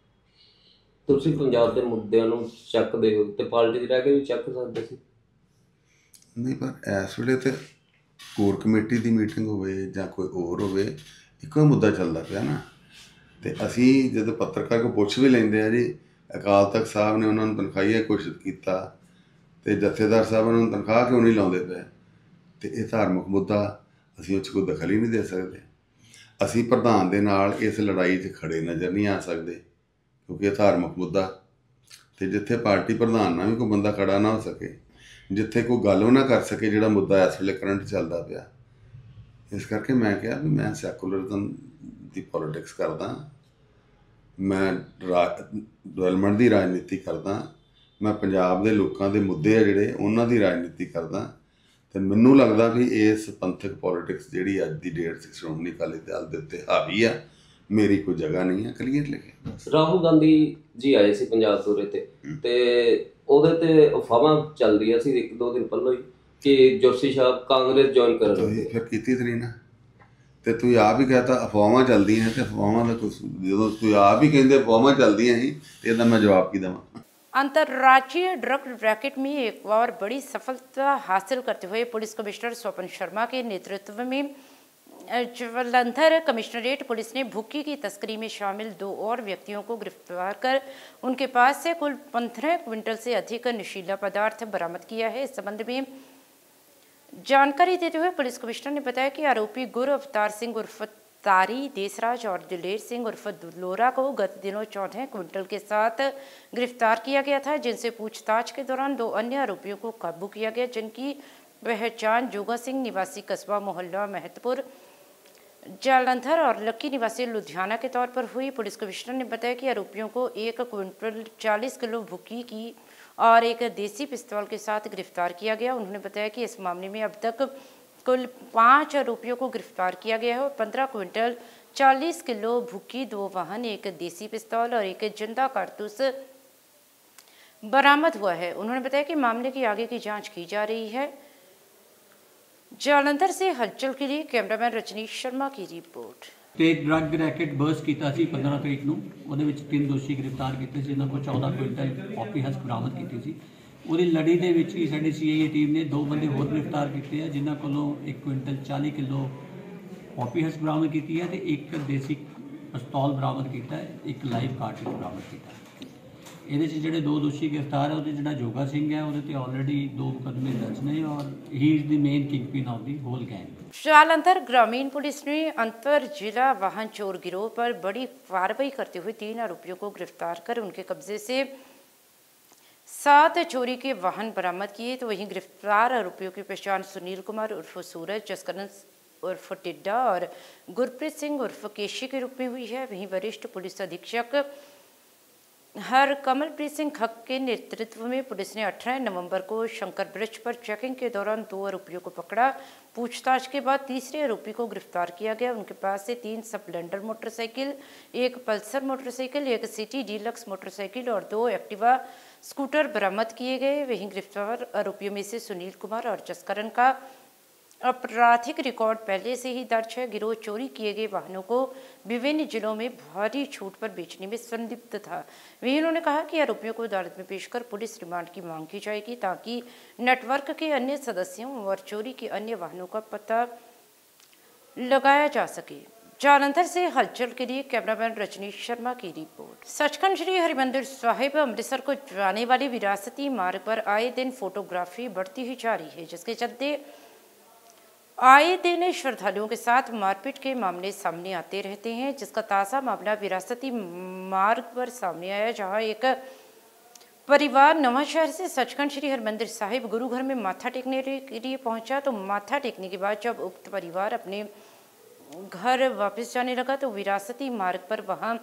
ਤੁਸੀਂ ਪੰਜਾਬ ਦੇ ਮੁੱਦਿਆਂ ਨੂੰ ਚੱਕਦੇ ਹੋ ਤੇ ਪਾਰਟੀ ਦੀ ਰਹਿ ਕੇ ਵੀ ਚੱਕ ਸਕਦੇ ਸੀ। ਨਹੀਂ, ਪਰ ਇਸ ਵੇਲੇ ਤੇ ਕੋਰ ਕਮੇਟੀ ਦੀ ਮੀਟਿੰਗ ਹੋਵੇ ਜਾਂ ਕੋਈ ਹੋਰ ਹੋਵੇ, ਇੱਕੋ ਹੀ ਮੁੱਦਾ ਚੱਲਦਾ ਪਿਆ ਨਾ। ਤੇ ਅਸੀਂ ਜਦੋਂ ਪੱਤਰਕਾਰ ਕੋਲ ਪੁੱਛ ਵੀ ਲੈਂਦੇ ਆ ਜੀ ਅਕਾਲ ਤਖਤ ਸਾਹਿਬ ਨੇ ਉਹਨਾਂ ਨੂੰ ਤਨਖਾਹੀਆ ਘੋਸ਼ਿਤ ਕੀਤਾ ਤੇ ਜਥੇਦਾਰ ਸਾਹਿਬ ਉਹਨਾਂ ਨੂੰ ਤਨਖਾਹ ਕਿਉਂ ਨਹੀਂ ਲਾਉਂਦੇ ਪਏ, ਤੇ ਇਹ ਧਾਰਮਿਕ ਮੁੱਦਾ ਅਸੀਂ ਉਹ 'ਚ ਕੋਈ ਦਖਲ ਹੀ ਨਹੀਂ ਦੇ ਸਕਦੇ। ਅਸੀਂ ਪ੍ਰਧਾਨ ਦੇ ਨਾਲ ਇਸ ਲੜਾਈ 'ਚ ਖੜੇ ਨਜ਼ਰ ਨਹੀਂ ਆ ਸਕਦੇ ਕਿਉਂਕਿ ਇਹ ਧਾਰਮਿਕ ਮੁੱਦਾ, ਤੇ ਜਿੱਥੇ ਪਾਰਟੀ ਪ੍ਰਧਾਨ ਨਾਲ ਵੀ ਕੋਈ ਬੰਦਾ ਖੜਾ ਨਾ ਹੋ ਸਕੇ, ਜਿੱਥੇ ਕੋਈ ਗੱਲ ਉਹ ਨਾ ਕਰ ਸਕੇ ਜਿਹੜਾ ਮੁੱਦਾ ਇਸ ਵੇਲੇ ਕਰੰਟ ਚੱਲਦਾ ਪਿਆ, ਇਸ ਕਰਕੇ ਮੈਂ ਕਿਹਾ ਵੀ ਮੈਂ ਸੈਕੂਲਰਿਜ਼ਮ ਦੀ ਪੋਲਿਟਿਕਸ ਕਰਦਾ, ਮੈਂ ਡਿਵੈਲਪਮੈਂਟ ਦੀ ਰਾਜਨੀਤੀ ਕਰਦਾ, ਮੈਂ ਪੰਜਾਬ ਦੇ ਲੋਕਾਂ ਦੇ ਮੁੱਦੇ ਆ ਜਿਹੜੇ ਉਹਨਾਂ ਦੀ ਰਾਜਨੀਤੀ ਕਰਦਾ। ਤੇ ਮੈਨੂੰ ਲੱਗਦਾ ਵੀ ਇਸ ਪੰਥਕ ਪੋਲਿਟਿਕਸ ਜਿਹੜੀ ਅੱਜ ਦੀ ਡੇਟ 'ਚ ਸ਼੍ਰੋਮਣੀ ਅਕਾਲੀ ਦਲ ਦੇ ਉੱਤੇ ਹਾਵੀ ਆ, ਮੇਰੀ ਕੋਈ ਜਗ੍ਹਾ ਨਹੀਂ ਹੈ, ਕਲੀਅਰ ਲਿਖਿਆ। ਰਾਹੁਲ ਗਾਂਧੀ ਜੀ ਆਏ ਸੀ ਪੰਜਾਬ ਦੌਰੇ ਤੇ ਤੇ ਉਹਦੇ ਤੇ ਅਫਵਾਹਾਂ ਚੱਲ ਰਹੀਆਂ ਸੀ ਇੱਕ ਦੋ ਦਿਨ ਪਹਿਲਾਂ ਹੀ ਕਿ ਜੋਸ਼ੀ ਸਾਹਿਬ ਕਾਂਗਰਸ ਜੁਆਇਨ ਕਰਨਗੇ। ਫਿਰ ਕੀਤੀ ਤਰੀ ਨਾ, ਤੇ ਤੂੰ ਆਪ ਹੀ ਕਹਤਾ ਅਫਵਾਹਾਂ ਚੱਲਦੀਆਂ, ਤੇ ਅਫਵਾਹਾਂ ਦਾ ਕੁਛ ਜਦੋਂ ਤੂੰ ਆਪ ਹੀ ਕਹਿੰਦੇ ਅਫਵਾਹਾਂ ਚੱਲਦੀਆਂ ਸੀ ਤੇ ਇਹਦਾ मैं जवाब की देवां। अंतर्राज्यीय ड्रग रैकेट में एक और बड़ी सफलता हासिल करते हुए पुलिस कमिश्नर स्वपन शर्मा के नेतृत्व में जालंधर कमिश्नरेट पुलिस ने भुक्की की तस्करी में शामिल दो और व्यक्तियों को गिरफ्तार कर उनके पास से कुल पंद्रह क्विंटल से अधिक नशीला पदार्थ बरामद किया है। इस संबंध में जानकारी देते हुए पुलिस कमिश्नर ने बताया कि आरोपी गुरु अवतार सिंह उर्फ तारी देसराज और दिलेर सिंह उर्फ दुलोरा को गत दिनों चौदह क्विंटल के साथ गिरफ्तार किया गया था, जिनसे पूछताछ के दौरान दो अन्य आरोपियों को काबू किया गया, जिनकी पहचान जोगा सिंह निवासी कस्बा मोहल्ला महतपुर जालंधर और लक्की निवासी लुधियाना के तौर पर हुई। पुलिस कमिश्नर ने बताया कि आरोपियों को एक क्विंटल चालीस किलो भुक्की की और एक देसी पिस्तौल के साथ गिरफ्तार किया गया। उन्होंने बताया कि इस मामले में अब तक कुल पाँच आरोपियों को गिरफ्तार किया गया है और पंद्रह क्विंटल चालीस किलो भुक्की, दो वाहन, एक देसी पिस्तौल और एक जिंदा कारतूस बरामद हुआ है। उन्होंने बताया कि मामले की आगे की जांच की जा रही है। जालंधर से हलचल के लिए कैमरामैन रजनीश शर्मा की रिपोर्ट। ਤੇ ਡਰੱਗ ਰੈਕੇਟ ਬਰਸ ਕੀਤਾ ਸੀ ਪੰਦਰਾਂ ਤਰੀਕ ਨੂੰ, ਉਹਦੇ ਵਿੱਚ ਤਿੰਨ ਦੋਸ਼ੀ ਗ੍ਰਿਫਤਾਰ ਕੀਤੇ ਸੀ, ਜਿਨ੍ਹਾਂ ਕੋਲ ਚੌਦਾਂ ਕੁਇੰਟਲ ਕਾਪੀ ਹਸਕ ਬਰਾਮਦ ਕੀਤੀ ਸੀ। ਉਹਦੀ ਲੜੀ ਦੇ ਵਿੱਚ ਹੀ ਸਾਡੀ ਸੀਆਈਏ ਟੀਮ ਨੇ ਦੋ ਬੰਦੇ ਹੋਰ ਗ੍ਰਿਫਤਾਰ ਕੀਤੇ ਆ, ਜਿਨ੍ਹਾਂ ਕੋਲੋਂ ਇੱਕ ਕੁਇੰਟਲ ਚਾਲੀ ਕਿਲੋ ਕਾਪੀ ਹਸਕ ਬਰਾਮਦ ਕੀਤੀ ਹੈ ਤੇ ਇੱਕ ਦੇਸੀ ਪਿਸਤੌਲ ਬਰਾਮਦ ਕੀਤਾ ਹੈ, ਇੱਕ ਲਾਈਵ ਕਾਰਟਿਜ ਬਰਾਮਦ ਕੀਤਾ। ਇਹਦੇ 'ਚ ਜਿਹੜੇ ਦੋ ਦੋਸ਼ੀ ਗ੍ਰਿਫਤਾਰ ਹੈ, ਉਹਦੇ ਜਿਹੜਾ ਜੋਗਾ ਸਿੰਘ ਹੈ ਉਹਦੇ ਤੇ ਆਲਰੇਡੀ ਦੋ ਮੁਕੱਦਮੇ ਦਰਜ ਨੇ ਔਰ he is the main king of the whole gang. Jalandhar ग्रामीण पुलिस ने अंतर जिला वाहन चोर गिरोह पर बड़ी कार्रवाई करते हुए तीन आरोपियों को गिरफ्तार कर उनके कब्जे से सात चोरी के वाहन बरामद किए। तो वहीं गिरफ्तार आरोपियों की पहचान सुनील कुमार उर्फ सूरज, जसकरण उर्फ टिड्डा और गुरप्रीत सिंह उर्फ केशी के रूप में हुई है। वहीं वरिष्ठ पुलिस अधीक्षक हर कमलप्रीत सिंह खक के नेतृत्व में पुलिस ने अठारह नवंबर को शंकर ब्रिज पर चेकिंग के दौरान दो आरोपियों को पकड़ा। पूछताछ के बाद तीसरे आरोपी को गिरफ्तार किया गया। उनके पास से तीन स्प्लेंडर मोटरसाइकिल, एक पल्सर मोटरसाइकिल, एक सिटी डीलक्स मोटरसाइकिल और दो एक्टिवा स्कूटर बरामद किए गए। वहीं गिरफ्तार आरोपियों में से सुनील कुमार और जसकरण का आपराधिक रिकॉर्ड पहले से ही दर्ज है। गिरोह चोरी किए गए वाहनों को विभिन्न जिलों में भारी छूट पर बेचने में संलिप्त था। वहीं उन्होंने कहा कि आरोपियों को अदालत में पेश कर पुलिस रिमांड की मांग की जाएगी ताकि नेटवर्क के अन्य सदस्यों और चोरी के अन्य वाहनों का पता लगाया जा सके। जालंधर से हलचल के लिए कैमरामैन रजनीश शर्मा की रिपोर्ट। सचखंड श्री हरिमंदिर साहिब अमृतसर को जाने वाले विरासती मार्ग पर आए दिन फोटोग्राफी बढ़ती ही जा रही है, जिसके चलते आए दिन श्रद्धालुओं के साथ मारपीट के मामले सामने आते रहते हैं। जिसका ताज़ा मामला विरासती मार्ग पर सामने आया, जहां एक परिवार नवांशहर से सचखंड श्री हरिमंदिर साहिब गुरुघर में माथा टेकने के लिए पहुंचा। तो माथा टेकने के बाद जब उक्त परिवार अपने घर वापस जाने लगा तो विरासती मार्ग पर वहां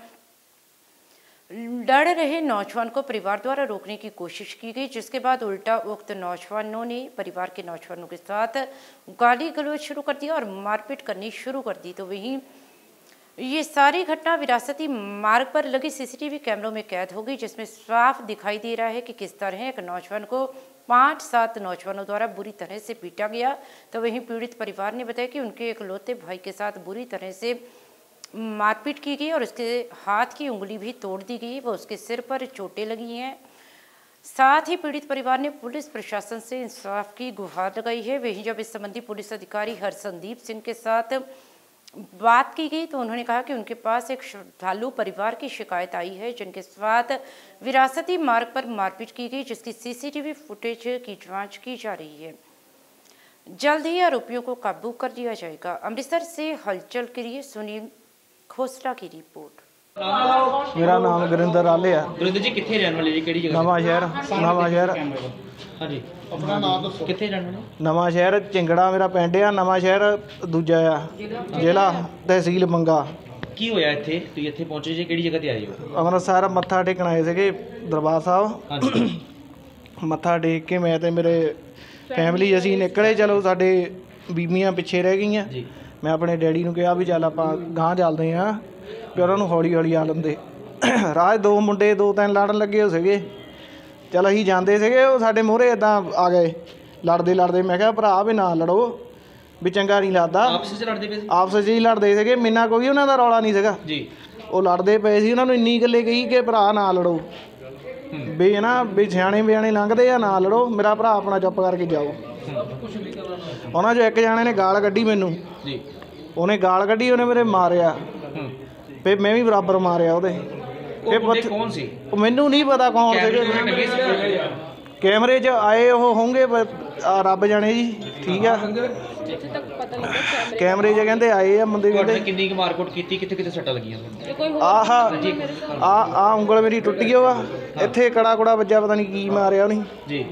लड़ रहे नौजवान को परिवार द्वारा रोकने की कोशिश की गई, जिसके बाद उल्टा उक्त नौजवानों ने परिवार के नौजवानों के साथ गाली गलौज शुरू कर दिया और मारपीट करनी शुरू कर दी। तो वहीं ये सारी घटना विरासती मार्ग पर लगे सीसीटीवी कैमरों में कैद हो गई, जिसमें साफ दिखाई दे रहा है कि किस तरह एक नौजवान को पाँच सात नौजवानों द्वारा बुरी तरह से पीटा गया। तो वहीं पीड़ित परिवार ने बताया कि उनके इकलौते भाई के साथ बुरी तरह से मारपीट की गई और उसके हाथ की उंगली भी तोड़ दी गई व उसके सिर पर चोटें लगी हैं। साथ ही पीड़ित परिवार ने पुलिस प्रशासन से इंसाफ की गुहार लगाई है। वहीं जब इस संबंधी पुलिस अधिकारी हरसंदीप सिंह के साथ बात की गई तो उन्होंने कहा कि उनके पास एक श्रद्धालु परिवार की शिकायत आई है, जिनके साथ विरासती मार्ग पर मारपीट की गई, जिसकी सीसीटीवी फुटेज की जांच की जा रही है। जल्द ही आरोपियों को काबू कर लिया जाएगा। अमृतसर से हलचल के लिए सुनील खोसला की रिपोर्ट। मेरा नाम गुरिंदर आले है। गुरिंदर जी कितने रहने वाले जी, केड़ी जगह? नवा शहर। नवा शहर। हाँ जी, अपना नाम दसो। कितने रहने वाले? नवा शहर चिंगड़ा मेरा पिंड आ। नवा शहर दूजा आ, जिला तहसील मंगा। की होया इत्थे? तुसीं इत्थे पहुंचे जी, केड़ी जगह ते आए हो? अमृतसर मत्था टेकण आए सीगे दरबार साहब। मत्था टेक के मैं ते मेरे फैमिली असीं निकले। चलो साडे बीबियां पिछे रह गईयां। मैं अपने डैडी नूं कहा भी चल आपां गांह चलदे आ, भी उन्हां नूं हौली हौली आ लंदे। राह दो मुंडे दो तीन लड़न लगे सीगे। चल असीं जांदे सीगे, ਉਹ ਸਾਡੇ ਮੂਹਰੇ इदां आ गए लड़दे लड़दे। मैं कहा भरा भी ना लड़ो, भी चंगा नहीं लगदा। आपस ਵਿੱਚ ਲੜਦੇ ਪਏ ਸੀ? आपस ਵਿੱਚ ਹੀ ਲੜਦੇ ਸੀਗੇ, ਮੈਨਾਂ ਕੋਈ ਉਹਨਾਂ ਦਾ ਰੌਲਾ ਨਹੀਂ ਸੀਗਾ ਜੀ। ਉਹ ਲੜਦੇ ਪਏ ਸੀ, ਉਹਨਾਂ ਨੂੰ ਇੰਨੀ ਗੱਲੇ ਕਹੀ ਕਿ ਭਰਾ ਨਾ ਲੜੋ, ਵੀ ਹੈ ਨਾ ਵੀ ਸਿਆਣੇ ਬਿਆਣੇ ਲੰਘਦੇ ਆ, ਨਾ ਲੜੋ, ਮੇਰਾ ਭਰਾ ਆਪਣਾ ਚੁੱਪ ਕਰਕੇ ਜਾਓ। ਉਹਨਾਂ 'ਚੋਂ ਇੱਕ ਜਾਣੇ ਨੇ ਗਾਲ ਕੱਢੀ ਮੈਨੂੰ ਜੀ। ਉਹਨੇ ਗਾਲ ਕੱਢੀ, ਉਹਨੇ ਮੇਰੇ ਮਾਰਿਆ, ਫਿਰ ਮੈਂ ਵੀ ਬਰਾਬਰ ਮਾਰਿਆ ਉਹਦੇ। ਉਹ ਬੰਦੇ ਕੌਣ ਸੀ? ਉਹ ਮੈਨੂੰ ਨਹੀਂ ਪਤਾ ਕੌਣ ਸੀਗੇ। ਕੈਮਰੇ 'ਚ ਆਏ ਉਹ ਹੋਣਗੇ ਰੱਬ ਜਾਣੇ ਜੀ। ਠੀਕ ਆ, ਕੈਮਰੇ 'ਚ ਕਹਿੰਦੇ ਆਏ ਆ ਬੰਦੇ। ਕਹਿੰਦੇ ਕਿੰਨੀ ਕੁ ਮਾਰਕੁੱਟ ਕੀਤੀ, ਕਿੱਥੇ ਕਿੱਥੇ ਸੱਟਾਂ ਲੱਗੀਆਂ? ਆਹ ਆ ਆ ਉਂਗਲ ਮੇਰੀ ਟੁੱਟ ਗਈ ਵਾ, ਇੱਥੇ ਕੜਾ ਕੁੜਾ ਵੱਜਿਆ, ਪਤਾ ਨਹੀਂ ਕੀ ਮਾਰਿਆ ਉਹਨੇ ਜੀ।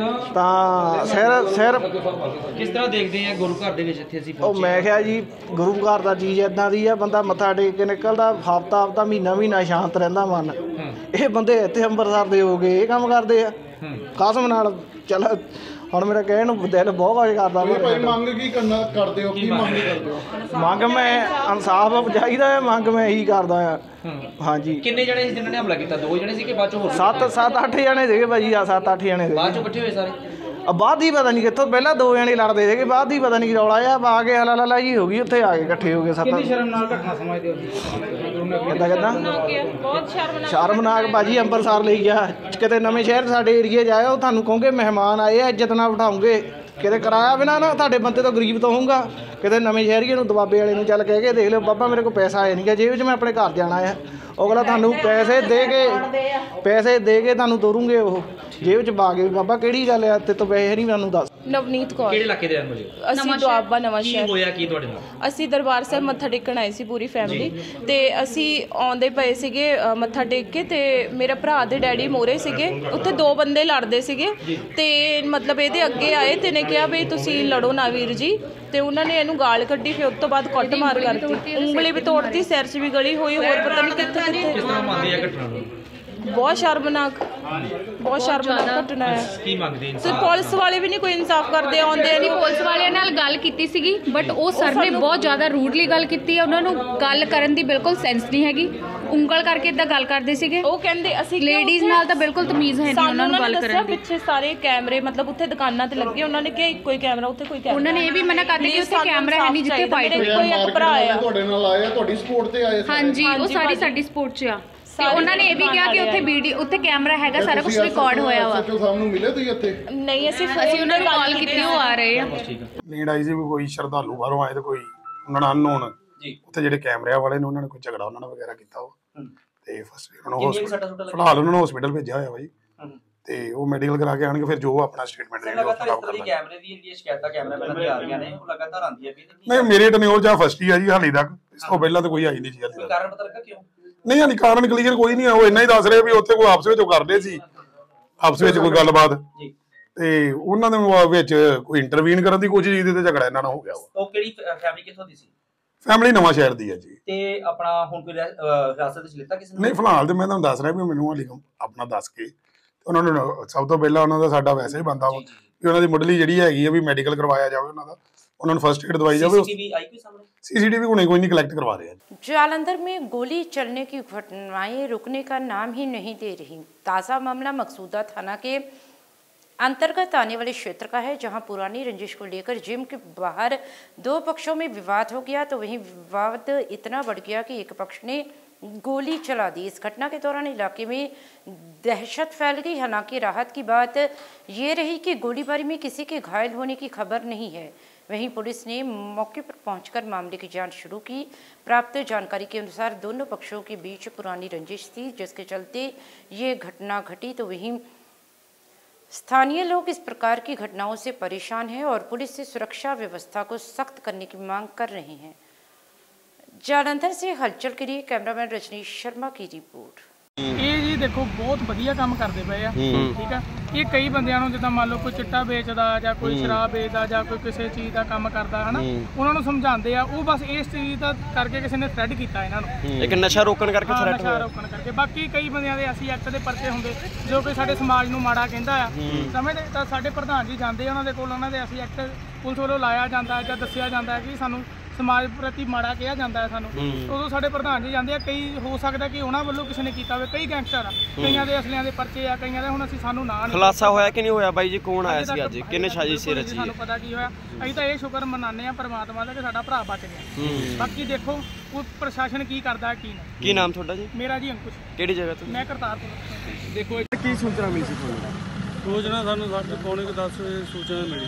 ਤਾਂ ਸਿਰ ਸਿਰ ਕਿਸ ਤਰ੍ਹਾਂ ਦੇਖਦੇ ਆ ਗੁਰੂ ਘਰ ਦੇ ਵਿੱਚ ਇੱਥੇ ਅਸੀਂ ਉਹ ਮੈਂ ਕਿਹਾ ਜੀ ਗੁਰੂ ਘਰ ਦਾ ਚੀਜ਼ ਇੱਦਾਂ ਦੀ ਆ, ਬੰਦਾ ਮੱਥਾ ਟੇਕ ਕੇ ਨਿਕਲਦਾ, ਹਫ਼ਤਾ ਹਫ਼ਤਾ ਮਹੀਨਾ ਮਹੀਨਾ ਸ਼ਾਂਤ ਰਹਿੰਦਾ ਮਨ। ਇਹ ਬੰਦੇ ਇੱਥੇ ਅੰਮ੍ਰਿਤਸਰ ਦੇ ਹੋ ਗਏ, ਇਹ ਕੰਮ ਕਰਦੇ ਆ ਕਸਮ ਨਾਲ। ਚੱਲ ਹੁਣ ਮੇਰਾ ਕਹਿਣ ਨੂੰ ਦਿਲ ਬਹੁਤ ਕੁਝ ਕਰਦਾ। ਮੰਗ ਕੀ ਕਰਨਾ ਕਰਦੇ ਹੋ? ਕੀ ਮੰਗ ਕਰਦੇ ਹੋ? ਮੰਗ ਮੈਂ ਇਨਸਾਫ ਚਾਹੀਦਾ ਹੈ, ਮੰਗ ਮੈਂ ਇਹੀ ਕਰਦਾ ਆ। ਹਾਂਜੀ। ਕਿੰਨੇ ਜਣੇ ਸੀ ਜਿਨ੍ਹਾਂ ਨੇ ਹਮਲਾ ਕੀਤਾ? ਦੋ ਜਣੇ ਸੀ ਕਿ ਬਾਅਦ ਚੋਂ ਹੋਰ? ਸੱਤ ਸੱਤ ਅੱਠ ਜਣੇ ਸੀਗੇ ਭਾਜੀ। ਆ ਸੱਤ ਅੱਠ ਜਣੇ ਬਾਅਦ ਚੋਂ ਇਕੱਠੇ ਹੋਏ ਸਾਰੇ? ਬਾਅਦ ਹੀ ਪਤਾ ਨਹੀਂ ਕਿੱਥੋਂ, ਪਹਿਲਾਂ ਦੋ ਜਣੇ ਲੜਦੇ ਸੀਗੇ, ਬਾਅਦ ਹੀ ਪਤਾ ਨਹੀਂ ਰੌਲਾ ਆ ਆ ਕੇ ਹਲਾ ਲਾ ਜੀ ਹੋ ਗਈ, ਉੱਥੇ ਆ ਕੇ ਇਕੱਠੇ ਹੋ ਗਏ ਸੱਤ। ਕਿੰਨੀ ਸ਼ਰਮਨਾਕ ਘਟਨਾ ਸਮਝਦੇ ਹੋ? ਕਿੱਦਾਂ ਕਿੱਦਾਂ ਬਹੁਤ ਸ਼ਰਮਨਾਕ ਸ਼ਰਮਨਾਕ ਭਾਜੀ। ਅੰਮ੍ਰਿਤਸਰ ਲਈ ਗਿਆ, ਕਿਤੇ ਨਵੇਂ ਸ਼ਹਿਰ ਸਾਡੇ ਏਰੀਏ 'ਚ ਆਇਆ, ਉਹ ਤੁਹਾਨੂੰ ਕਹੋਗੇ ਮਹਿਮਾਨ ਆਏ ਆ, ਇੱਜ਼ਤ ਨਾਲ ਬਿਠਾਉਂਗੇ, ਕਿਤੇ ਕਿਰਾਇਆ ਬਿਨਾਂ ਨਾ ਤੁਹਾਡੇ ਬੰਦੇ ਤੋਂ ਗਰੀਬ ਤੋਂ ਹੋਊਗਾ। ਕਿਤੇ ਨਵੇਂ ਸ਼ਹਿਰੀਏ ਨੂੰ ਦਬਾਬੇ ਵਾਲੇ ਨੂੰ ਚੱਲ ਕਹਿ ਕੇ ਦੇਖ ਲਿਓ, ਬਾਬਾ ਮੇਰੇ ਕੋਲ ਪੈਸਾ ਆਇਆ ਨਹੀਂ ਗਾ ਜੇਬ 'ਚ, ਮੈਂ ਆਪਣੇ ਘਰ ਜਾਣਾ ਆ। ਅਗਲਾ ਤੁਹਾਨੂੰ ਪੈਸੇ ਦੇ ਕੇ ਪੈਸੇ ਦੇ ਕੇ ਤੁਹਾਨੂੰ ਤੋਰੂਗੇ, ਉਹ ਜੇਬ 'ਚ ਪਾ ਕੇ। ਬਾਬਾ ਕਿਹੜੀ ਗੱਲ ਆ, ਤੇ ਤੋਂ ਪੈਸੇ ਨਹੀਂ ਮੈਨੂੰ ਦੱਸ। ਨਵਨੀਤ ਕੌਰ। ਕਿਹੜੇ ਇਲਾਕੇ ਦੇ ਰਹਿਣ ਵਾਲੇ? ਅਸੀਂ ਦੁਆਬਾ ਨਵਾਂ ਸ਼ਹਿਰ। ਕੀ ਹੋਇਆ ਕੀ ਤੁਹਾਡੇ ਨਾਲ? ਅਸੀਂ ਦਰਬਾਰ ਸਾਹਿਬ ਮੱਥਾ ਟੇਕਣ ਆਏ ਸੀ ਪੂਰੀ ਫੈਮਿਲੀ, ਤੇ ਅਸੀਂ ਆਉਂਦੇ ਪਏ ਸੀਗੇ ਮੱਥਾ ਟੇਕ ਕੇ, ਤੇ ਮੇਰੇ ਭਰਾ ਦੇ ਡੈਡੀ ਮੋਰੇ ਸੀਗੇ, ਉੱਥੇ ਦੋ ਬੰਦੇ ਲੜਦੇ ਸੀਗੇ, ਤੇ ਮਤਲਬ ਇਹਦੇ ਅੱਗੇ ਆਏ ਤੇ ਨੇ ਕਿਹਾ ਵੀ ਤੁਸੀਂ ਲੜੋ ਨਾ ਵੀਰ ਜੀ, ਤੇ ਉਹਨਾਂ ਨੇ ਇਹਨੂੰ ਗਾਲ ਕੱਢੀ। ਫਿਰ ਉਸ ਤੋਂ ਬਾਅਦ ਕੁੱਟ ਮਾਰ ਕਰਤੀ, ਉਂਗਲੀ ਵੀ ਤੋੜਤੀ, ਸਿਰ 'ਚ ਵੀ ਗਲੀ ਹੋਈ, ਹੋਰ ਪਤਾ ਨਹੀਂ ਕਿੱਥੇ ਕਿੱਥੇ। ਕਿਸ ਤਰ੍ਹਾਂ ਮੰਨਦੇ ਆ ਘਟਨਾ ਨੂੰ? ਬਹੁਤ ਸ਼ਰਮਨਾਕ, ਬਹੁਤ ਸ਼ਰਮਨਾਕ ਘਟਨਾ ਹੈ। ਕੀ ਮੰਗਦੇ ਸਰ ਪੁਲਿਸ ਵਾਲੇ ਵੀ ਨਹੀਂ ਕੋਈ ਇਨਸਾਫ ਕਰਦੇ, ਆਉਂਦੇ ਨਹੀਂ। ਪੁਲਿਸ ਵਾਲਿਆਂ ਨਾਲ ਗੱਲ ਕੀਤੀ ਸੀਗੀ, ਬਟ ਉਹ ਸਰ ਨੇ ਬਹੁਤ ਜ਼ਿਆਦਾ ਰੂਡਲੀ ਗੱਲ ਕੀਤੀ ਹੈ। ਉਹਨਾਂ ਨੂੰ ਗੱਲ ਕਰਨ ਦੀ ਬਿਲਕੁਲ ਸੈਂਸ ਨਹੀਂ ਹੈਗੀ, ਉਂਗਲ ਕਰਕੇ ਇਦਾਂ ਗੱਲ ਕਰਦੇ ਸੀਗੇ। ਉਹ ਕਹਿੰਦੇ ਅਸੀਂ ਲੇਡੀਜ਼ ਨਾਲ ਤਾਂ ਬਿਲਕੁਲ ਤਮੀਜ਼ ਹੈ ਨਹੀਂ ਉਹਨਾਂ ਨੂੰ ਗੱਲ ਕਰਨ ਦੀ। ਪਿੱਛੇ ਸਾਰੇ ਕੈਮਰੇ ਮਤਲਬ ਉੱਥੇ ਦੁਕਾਨਾਂ ਤੇ ਲੱਗੇ, ਉਹਨਾਂ ਨੇ ਕਿਹਾ ਇੱਕੋ ਹੀ ਕੈਮਰਾ, ਉੱਥੇ ਕੋਈ ਕੈਮਰਾ। ਉਹਨਾਂ ਨੇ ਇਹ ਵੀ ਮਨਾ ਕਰ ਦਿੱਤਾ ਕਿ ਉੱਥੇ ਕੈਮਰਾ ਹੈ ਨਹੀਂ ਜਿੱਥੇ ਫਾਈਟ ਹੋਈ। ਕੋਈ ਇੱਕ ਭਰਾ ਆ ਤੁਹਾਡੇ ਨਾਲ ਆਏ ਆ, ਤੁਹਾਡੀ ਸਪੋਰਟ ਤੇ ਆਏ? ਹਾਂਜੀ, ਉਹ ਸਾਰੀ ਸਾਡੀ ਸਪੋਰਟ 'ਚ ਆ। ਤੇ ਉਹਨਾਂ ਨੇ ਇਹ ਵੀ ਕਿਹਾ ਕਿ ਉੱਥੇ ਵੀਡੀਓ, ਉੱਥੇ ਕੈਮਰਾ ਹੈਗਾ, ਸਾਰਾ ਕੁਝ ਰਿਕਾਰਡ ਹੋਇਆ ਵਾ। ਸੱਚੋ ਸਾਹਿਬ ਨੂੰ ਮਿਲੇ ਤੁਸੀਂ ਇੱਥੇ? ਨਹੀਂ, ਅਸੀਂ ਅਸੀਂ ਉਹਨਾਂ ਨੂੰ ਕਾਲ ਕੀਤੀ, ਉਹ ਆ ਰਹੇ ਆ। ਨੀਂਦ ਆਈ ਸੀ, ਕੋਈ ਸ਼ਰਧਾਲੂ ਬਾਹਰੋਂ ਆਏ ਤੇ ਕੋਈ ਉਹਨਾਂ ਨਾਲ ਅਨਨੋਨ ਉੱਥੇ ਜਿਹੜੇ ਕੈਮਰਿਆਂ ਵਾਲੇ ਨੇ ਉਹਨਾਂ ਨੇ ਕੋਈ ਝਗੜਾ ਉਹਨਾਂ ਨਾਲ ਵਗੈਰਾ ਕੀਤਾ ਉਹ, ਤੇ ਫਸਟ ਉਹਨਾਂ ਨੂੰ ਹਸਪੀਟਲ, ਫਿਲਹਾਲ ਉਹਨਾਂ ਨੂੰ ਹਸਪੀਟਲ ਭੇਜਿਆ ਹੋਇਆ ਬਾਈ, ਤੇ ਉਹ ਮੈਡੀਕਲ ਕਰਾ ਕੇ ਆਣਗੇ, ਫਿਰ ਜੋ ਆਪਣਾ ਸਟੇਟਮੈਂਟ ਦੇਣਗੇ ਉਹ ਖਰਾਬ ਕਰਨਾ। ਕੈਮਰੇ ਦੀ ਜਿਹੜੀ ਸ਼ਿਕਾਇਤਾਂ ਕੈਮਰਾਮੈਨਾਂ ਦੀ ਆ ਰਹੀਆਂ ਨੇ, ਉਹ ਲਗਾਤਾਰ ਆਉਂਦੀਆਂ ਵੀ ਨਹੀਂ, ਮੇਰੇ ਟਨਿਓਰ ਜਾਂ ਫਸਟ ਹੀ ਆ ਜੀ ਹਾਲੇ ਤੱਕ, ਇਸ ਤੋਂ ਪਹਿਲਾਂ ਤਾਂ ਕੋਈ ਆਈ ਨਹੀਂ ਜੀ ਹਾਲੇ ਤੱਕ। ਕਾਰਨ ਪਤਾ ਲੱਗਾ ਕਿਉਂ? ਨਹੀਂ ਹਾਲੇ ਕਾਰਨ ਕਲੀਅਰ ਕੋਈ ਨਹੀਂ ਆ, ਉਹ ਇੰਨਾ ਹੀ ਦੱਸ ਰਹੇ ਵੀ ਉੱਥੇ ਕੋਈ ਆਪਸ ਵਿੱਚ ਉਹ ਕਰਦੇ ਸੀ, ਆਪਸ ਵਿੱਚ ਕੋਈ ਗੱਲਬਾਤ, ਤੇ ਉਹਨਾਂ ਦੇ ਵਿੱਚ ਕੋਈ ਇੰਟਰਵੀਨ ਕਰਨ ਦੀ ਕੋਸ਼ਿਸ਼ ਕੀਤੀ ਤੇ ਝਗੜਾ ਇਹਨਾਂ ਨਾਲ ਹੋ ਗਿਆ। ਉਹ ਕਿਹੜੀ ਫੈਮਿਲੀ ਕਿੱਥੋਂ ਦੀ ਸੀ? ਫੈਮਿਲੀ ਨਵਾਂ ਸ਼ਹਿਰ ਦੀ ਹੈ ਜੀ। ਤੇ ਆਪਣਾ ਹੁਣ ਕੋਈ ਹਿਰਾਸਤ ਵਿੱਚ ਲਿੱਤਾ ਕਿਸੇ ਨੇ? ਨਹੀਂ, ਫਿਲਹਾਲ ਤੇ ਮੈਂ ਤੁਹਾਨੂੰ ਦੱਸ ਰਿਹਾ ਵੀ ਮੈਨੂੰ ਹਾਲੇ ਆਪਣਾ ਦੱਸ ਕੇ ਉਹਨਾਂ ਨੂੰ ਸਭ ਤੋਂ ਪਹਿਲਾਂ ਉਹਨਾਂ ਦਾ ਸਾਡਾ ਵੈਸੇ ਹੀ ਬੰਦਾ ਵਾ ਵੀ ਉਹਨਾਂ ਦੀ ਮੁੱਢਲੀ ਜਿਹੜੀ ਹੈਗੀ ਆ ਵੀ ਮੈਡੀਕਲ ਕਰਵਾਇਆ ਜਾਵੇ ਉਹਨਾਂ ਦਾ, ਉਹਨਾਂ ਨੂੰ ਫर्स्ट एड दवाई जावे। सीसीटीवी आई कोई सामने? सीसीटीवी को नहीं कोई नहीं कलेक्ट करवा रहे हैं। जालंधर में गोली चलने की घटनाएं रुकने का नाम ही नहीं दे रही। ताज़ा मामला मकसूदा थाना के अंतर्गत आने वाले क्षेत्र का है, जहां पुरानी रंजिश को लेकर जिम के बाहर दो पक्षों में विवाद हो गया, तो वहीं विवाद इतना बढ़ गया कि एक पक्ष ने गोली चला दी। इस घटना के दौरान इलाके में दहशत फैल गई। हालांकि राहत की बात ये रही कि गोलीबारी में किसी के घायल होने की खबर नहीं है। वहीं पुलिस ने मौके पर पहुंचकर मामले की जांच शुरू की। प्राप्त जानकारी के अनुसार दोनों पक्षों के बीच पुरानी रंजिश थी, जिसके चलते ये घटना घटी। तो वहीं स्थानीय लोग इस प्रकार की घटनाओं से परेशान हैं और पुलिस से सुरक्षा व्यवस्था को सख्त करने की मांग कर रहे हैं। जालंधर से हलचल के लिए कैमरामैन रजनीश शर्मा की रिपोर्ट। ਇਹ ਜੀ ਦੇਖੋ ਬਹੁਤ ਵਧੀਆ ਕੰਮ ਕਰਦੇ ਪਏ ਆ, ਠੀਕ ਆ। ਇਹ ਕਈ ਬੰਦਿਆਂ ਨੂੰ ਜਿੱਦਾਂ ਮੰਨ ਲਓ ਕੋਈ ਚਿੱਟਾ ਵੇਚਦਾ ਜਾਂ ਕੋਈ ਸ਼ਰਾਬ ਵੇਚਦਾ ਜਾਂ ਕੋਈ ਕਿਸੇ ਚੀਜ਼ ਦਾ ਕੰਮ ਕਰਦਾ ਹਨਾ, ਉਹਨਾਂ ਨੂੰ ਸਮਝਾਉਂਦੇ ਆ। ਉਹ ਬਸ ਇਸ ਚੀਜ਼ ਦਾ ਕਰਕੇ ਕਿਸੇ ਨੇ ਥ੍ਰੈਡ ਕੀਤਾ ਇਹਨਾਂ ਨੂੰ, ਇੱਕ ਨਸ਼ਾ ਰੋਕਣ ਕਰਕੇ ਥ੍ਰੈਡ ਨਸ਼ਾ ਰੋਕਣ ਕਰਕੇ। ਬਾਕੀ ਕਈ ਬੰਦਿਆਂ ਦੇ ਅਸੀਂ ਐਕਟ ਦੇ ਪਰਚੇ ਹੁੰਦੇ ਜੋ ਕਿ ਸਾਡੇ ਸਮਾਜ ਨੂੰ ਮਾੜਾ ਕਹਿੰਦਾ ਆ, ਸਮਝਦੇ ਤਾਂ ਸਾਡੇ ਪ੍ਰਧਾਨ ਜੀ ਜਾਂਦੇ ਉਹਨਾਂ ਦੇ ਕੋਲ, ਉਹਨਾਂ ਦੇ ਅਸੀਂ ਐਕਟ ਪੁਲਿਸ ਵੱਲੋਂ ਲਾਇਆ ਜਾਂਦਾ ਜਾਂ ਦੱਸਿਆ ਜਾਂਦਾ ਕਿ ਸਾਨੂੰ ਸਮਾਜ ਪ੍ਰਤੀ ਮਾੜਾ ਕਿਹਾ ਜਾਂਦਾ ਹੈ ਸਾਨੂੰ, ਉਦੋਂ ਸਾਡੇ ਪ੍ਰਧਾਨ ਜੀ ਜਾਂਦੇ ਆ। ਕਈ ਹੋ ਸਕਦਾ ਕਿ ਉਹਨਾਂ ਵੱਲੋਂ ਕਿਸੇ ਨੇ ਕੀਤਾ ਹੋਵੇ, ਕਈ ਗੈਂਗਸਟਰ ਆ, ਕਈਆਂ ਦੇ ਅਸਲਿਆਂ ਦੇ ਪਰਚੇ ਆ, ਕਈਆਂ ਦੇ ਹੁਣ ਅਸੀਂ ਸਾਨੂੰ ਨਾਂ ਨਹੀਂ ਖੁਲਾਸਾ ਹੋਇਆ ਕਿ ਨਹੀਂ ਹੋਇਆ ਬਾਈ ਜੀ, ਕੌਣ ਆਇਆ ਸੀ ਅੱਜ, ਕਿੰਨੇ ਸਾਜ਼ਿਸ਼ ਰਚੀ? ਸਾਨੂੰ ਪਤਾ ਕੀ ਹੋਇਆ, ਅਸੀਂ ਤਾਂ ਇਹ ਸ਼ੁਕਰ ਮਨਾਉਂਦੇ ਆ ਪਰਮਾਤਮਾ ਦਾ ਕਿ ਸਾਡਾ ਭਰਾ ਬਚ ਗਿਆ। ਬਾਕੀ ਦੇਖੋ ਉਹ ਪ੍ਰਸ਼ਾਸਨ ਕੀ ਕਰਦਾ ਕੀ ਨਹੀਂ। ਕੀ ਨਾਮ ਤੁਹਾਡਾ ਜੀ? ਮੇਰਾ ਜੀ ਅੰਕੁਸ਼। ਕਿਹੜੀ ਜਗ੍ਹਾ ਤੋਂ? ਮੈਂ ਕਰਤਾਰਪੁਰ। ਦੇਖੋ ਕੀ ਸੂਚਨਾ ਮਿਲੀ ਸੀ ਤੁਹਾਨੂੰ? ਸੂਚਨਾ ਸਾਨੂੰ ਸਾਡੇ ਪੌਣੇ ਕੁ ਦਸ ਵਜੇ ਸੂਚਨਾ ਮਿਲੀ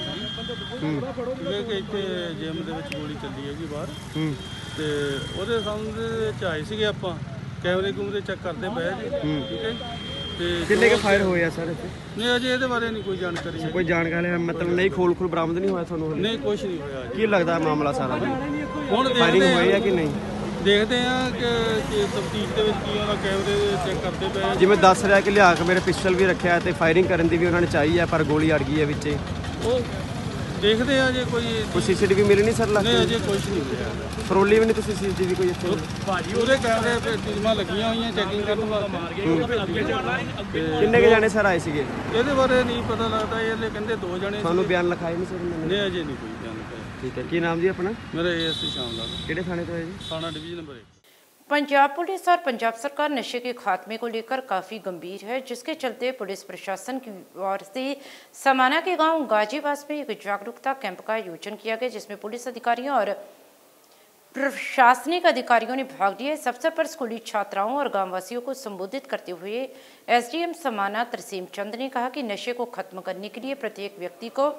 ਸੀ ਕਿ ਇੱਥੇ ਜਿਮ ਦੇ ਵਿੱਚ ਗੋਲੀ ਚੱਲੀ ਹੈਗੀ ਬਾਹਰ, ਤੇ ਉਹਦੇ ਸੰਬੰਧ ਵਿੱਚ ਆਏ ਸੀਗੇ ਆਪਾਂ, ਕੈਮਰੇ ਕੂਮਰੇ ਚੈੱਕ ਕਰਦੇ ਪਏ ਜੀ, ਠੀਕ ਹੈ। ਤੇ ਕਿੰਨੇ ਕੇ ਫਾਇਰ ਹੋਏ ਆ ਸਰ ਇੱਥੇ? ਨਹੀਂ ਅਜੇ ਇਹਦੇ ਬਾਰੇ ਨਹੀਂ ਕੋਈ ਜਾਣਕਾਰੀ ਹੈ। ਕੋਈ ਜਾਣਕਾਰੀ ਮਤਲਬ ਨਹੀਂ, ਖੋਲ ਖੋਲ ਬਰਾਮਦ ਨਹੀਂ ਹੋਇਆ ਤੁਹਾਨੂੰ? ਨਹੀਂ, ਕੁਝ ਨਹੀਂ ਹੋਇਆ। ਕੀ ਲੱਗਦਾ ਮਾਮਲਾ ਸਾਰਾ ਜੀ ਹੁਣ ਫਾਇਰਿੰਗ ਹੋਈ ਹੈ ਕਿ ਨਹੀਂ? ਦੇਖਦੇ ਆ ਕਿ ਤਫਤੀਸ਼ ਦੇ ਵਿੱਚ ਕੀ ਉਹਨਾਂ ਕੈਮਰੇ ਚੈੱਕ ਕਰਦੇ ਪਏ। ਜਿਵੇਂ ਦੱਸ ਰਿਹਾ ਕਿ ਲਿਆ ਕੇ ਮੇਰੇ ਪਿਸਟਲ ਵੀ ਰੱਖਿਆ ਤੇ ਫਾਇਰਿੰਗ ਕਰਨ ਦੀ ਵੀ ਉਹਨਾਂ ਨੇ ਚਾਹੀ ਹੈ, ਪਰ ਗੋਲੀ ਅੜ ਗਈ ਹੈ ਵਿੱਚੇ। ਉਹ ਦੇਖਦੇ ਆ ਜੇ ਕੋਈ ਕੋਈ ਸੀਸੀਟੀਵੀ ਮਿਲੀ ਨਹੀਂ ਸਰ? ਨਹੀਂ ਅਜੇ ਕੁਝ ਨਹੀਂ ਹੋਇਆ। ਫਰੋਲੀ ਵੀ ਨਹੀਂ ਤੁਸੀਂ ਸੀਸੀਟੀਵੀ ਕੋਈ ਇੱਥੇ? ਭਾਜੀ ਉਹਦੇ ਕੈਮਰੇ ਤੇ ਟੀਮਾਂ ਲੱਗੀਆਂ ਹੋਈਆਂ ਚੈਕਿੰਗ ਕਰਨ ਵਾਸਤੇ। ਕਿੰਨੇ ਕੇ ਜਾਣੇ ਸਰ ਆਏ ਸੀਗੇ? ਇਹਦੇ ਬਾਰੇ ਨਹੀਂ ਪਤਾ ਲੱਗਦਾ, ਇਹ ਕਹਿੰਦੇ ਦੋ ਜਣੇ। ਤੁਹਾਨੂੰ ਬਿਆਨ ਲਿਖਾਏ ਨਹੀਂ ਸਰ? ਨਹੀਂ ਅਜੇ ਨਹੀਂ ਕੋਈ ਬਿਆਨ ਲਿਖਾਇਆ। ठीक है, की नाम जी अपना? मेरा एएसपी श्यामलाल। किहड़े थाने तो है जी? थाना डिवीजन नंबर एक। पंजाब पुलिस और पंजाब सरकार नशे के खात्मे को लेकर काफ़ी गंभीर है, जिसके चलते पुलिस प्रशासन की ओर से समाना के गांव गाजीबास में एक जागरूकता कैंप का आयोजन किया गया, जिसमें पुलिस अधिकारियों और प्रशासनिक अधिकारियों ने भाग लिया। इस अवसर पर स्कूली छात्राओं और गांववासियों को संबोधित करते हुए एसडीएम समाना तरसीम चंद ने कहा कि नशे को खत्म करने के लिए प्रत्येक व्यक्ति को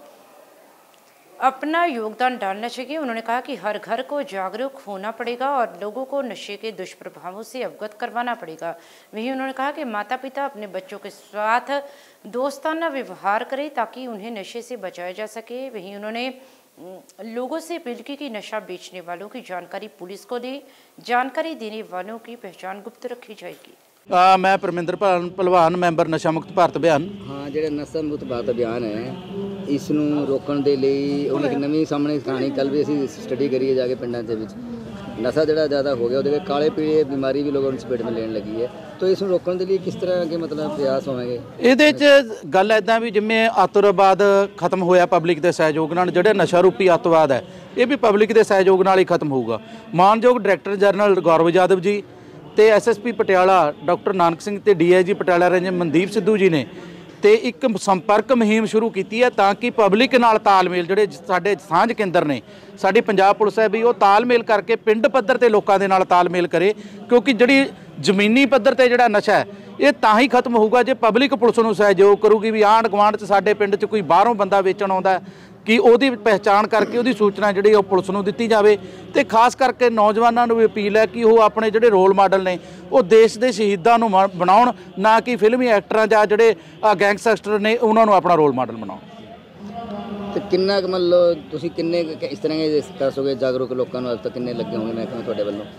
अपना योगदान डालना चाहिए। उन्होंने कहा कि हर घर को जागरूक होना पड़ेगा और लोगों को नशे के दुष्प्रभावों से अवगत करवाना पड़ेगा। वहीं उन्होंने कहा कि माता पिता अपने बच्चों के साथ दोस्ताना व्यवहार करें ताकि उन्हें नशे से बचाया जा सके। वहीं उन्होंने लोगों से अपील की कि नशा बेचने वालों की जानकारी पुलिस को दे, जानकारी देने वालों की पहचान गुप्त रखी जाएगी। आ, मैं परमिंदर भलवान मैंबर नशा मुक्त भारत अभियान। हाँ, जो नशा मुक्त भारत अभियान है इस ਨੂੰ ਰੋਕਣ ਦੇ ਲਈ ਉਹ ਇੱਕ ਨਵੀਂ ਸਾਹਮਣੇ ਕਹਾਣੀ ਕੱਲ ਵੀ ਅਸੀਂ ਸਟੱਡੀ ਕਰੀਏ ਜਾ ਕੇ ਪਿੰਡਾਂ ਦੇ ਵਿੱਚ। ਨਸ਼ਾ ਜਿਹੜਾ ਜ਼ਿਆਦਾ ਹੋ ਗਿਆ, ਉਹਦੇ ਵਿੱਚ ਕਾਲੇ ਪੀਲੇ ਬਿਮਾਰੀ ਵੀ ਲੋਕਾਂ ਨੂੰ ਚਪੇਟ ਵਿੱਚ ਲੈਣ ਲੱਗੀ ਹੈ। ਤਾਂ ਇਸ ਨੂੰ ਰੋਕਣ ਦੇ ਲਈ ਕਿਸ ਤਰ੍ਹਾਂ ਅੱਗੇ ਮਤਲਬ ਪ੍ਰਯਾਸ ਹੋਣਗੇ? ਇਹਦੇ 'ਚ ਗੱਲ ਇੱਦਾਂ ਵੀ ਜਿਵੇਂ ਅੱਤਵਾਦ ਖਤਮ ਹੋਇਆ ਪਬਲਿਕ ਦੇ ਸਹਿਯੋਗ ਨਾਲ, ਜਿਹੜੇ ਨਸ਼ਾ ਰੂਪੀ ਅੱਤਵਾਦ ਹੈ ਇਹ ਵੀ ਪਬਲਿਕ ਦੇ ਸਹਿਯੋਗ ਨਾਲ ਹੀ ਖਤਮ ਹੋਊਗਾ। ਮਾਨਯੋਗ ਡਾਇਰੈਕਟਰ ਜਨਰਲ ਗੌਰਵ ਯਾਦਵ ਜੀ ਤੇ ਐਸਐਸਪੀ ਪਟਿਆਲਾ ਡਾਕਟਰ ਨਾਨਕ ਸਿੰਘ ਤੇ ਡੀਆਈਜੀ ਪਟਿਆਲਾ ਰੇਂਜ ਮਨਦੀਪ ਸਿੱਧੂ ਜੀ ਨੇ ਤੇ ਇੱਕ ਸੰਪਰਕ ਮੁਹਿੰਮ ਸ਼ੁਰੂ ਕੀਤੀ ਹੈ ਤਾਂ ਕਿ ਪਬਲਿਕ ਨਾਲ ਤਾਲਮੇਲ, ਜਿਹੜੇ ਸਾਡੇ ਸਾਂਝ ਕੇਂਦਰ ਨੇ ਸਾਡੀ ਪੰਜਾਬ ਪੁਲਿਸ ਹੈ ਵੀ ਉਹ ਤਾਲਮੇਲ ਕਰਕੇ ਪਿੰਡ ਪੱਧਰ ਤੇ ਲੋਕਾਂ ਦੇ ਨਾਲ ਤਾਲਮੇਲ ਕਰੇ, ਕਿਉਂਕਿ ਜਿਹੜੀ ਜ਼ਮੀਨੀ ਪੱਧਰ ਤੇ ਜਿਹੜਾ ਨਸ਼ਾ ਹੈ ਇਹ ਤਾਂ ਹੀ ਖਤਮ ਹੋਊਗਾ ਜੇ ਪਬਲਿਕ ਪੁਲਿਸ ਨੂੰ ਸਹਿਯੋਗ ਕਰੂਗੀ। ਵੀ ਆਂਢ ਗੁਆਂਢ 'ਚ ਸਾਡੇ ਪਿੰਡ 'ਚ ਕੋਈ ਬਾਹਰੋਂ ਬੰਦਾ ਵੇਚਣ ਆਉਂਦਾ ਕਿ ਉਹਦੀ ਪਹਿਚਾਣ ਕਰਕੇ ਉਹਦੀ ਸੂਚਨਾ ਜਿਹੜੀ ਉਹ ਪੁਲਿਸ ਨੂੰ ਦਿੱਤੀ ਜਾਵੇ। ਤੇ ਖਾਸ ਕਰਕੇ ਨੌਜਵਾਨਾਂ ਨੂੰ ਵੀ ਅਪੀਲ ਹੈ ਕਿ ਉਹ ਆਪਣੇ ਜਿਹੜੇ ਰੋਲ ਮਾਡਲ ਨੇ ਉਹ ਦੇਸ਼ ਦੇ ਸ਼ਹੀਦਾਂ ਨੂੰ ਬਣਾਉਣ, ਨਾ ਕਿ ਫਿਲਮੀ ਐਕਟਰਾਂ ਜਾਂ ਜਿਹੜੇ ਗੈਂਗਸਟਰ ਨੇ ਉਹਨਾਂ ਨੂੰ ਆਪਣਾ ਰੋਲ ਮਾਡਲ ਬਣਾਉਣ। ਤੇ ਕਿੰਨਾ ਕੁ ਮੰਨ ਲਓ ਤੁਸੀਂ ਕਿੰਨੇ ਇਸ ਤਰ੍ਹਾਂ ਦੇ ਦੱਸੋਗੇ ਜਾਗਰੂਕ ਲੋਕਾਂ ਨੂੰ ਅੱਜ ਤੱਕ ਕਿੰਨੇ ਲੱਗੇ ਹੋਣਗੇ ਮੈਂ ਕਹਿੰਦਾ ਤੁਹਾਡੇ ਵੱਲੋਂ?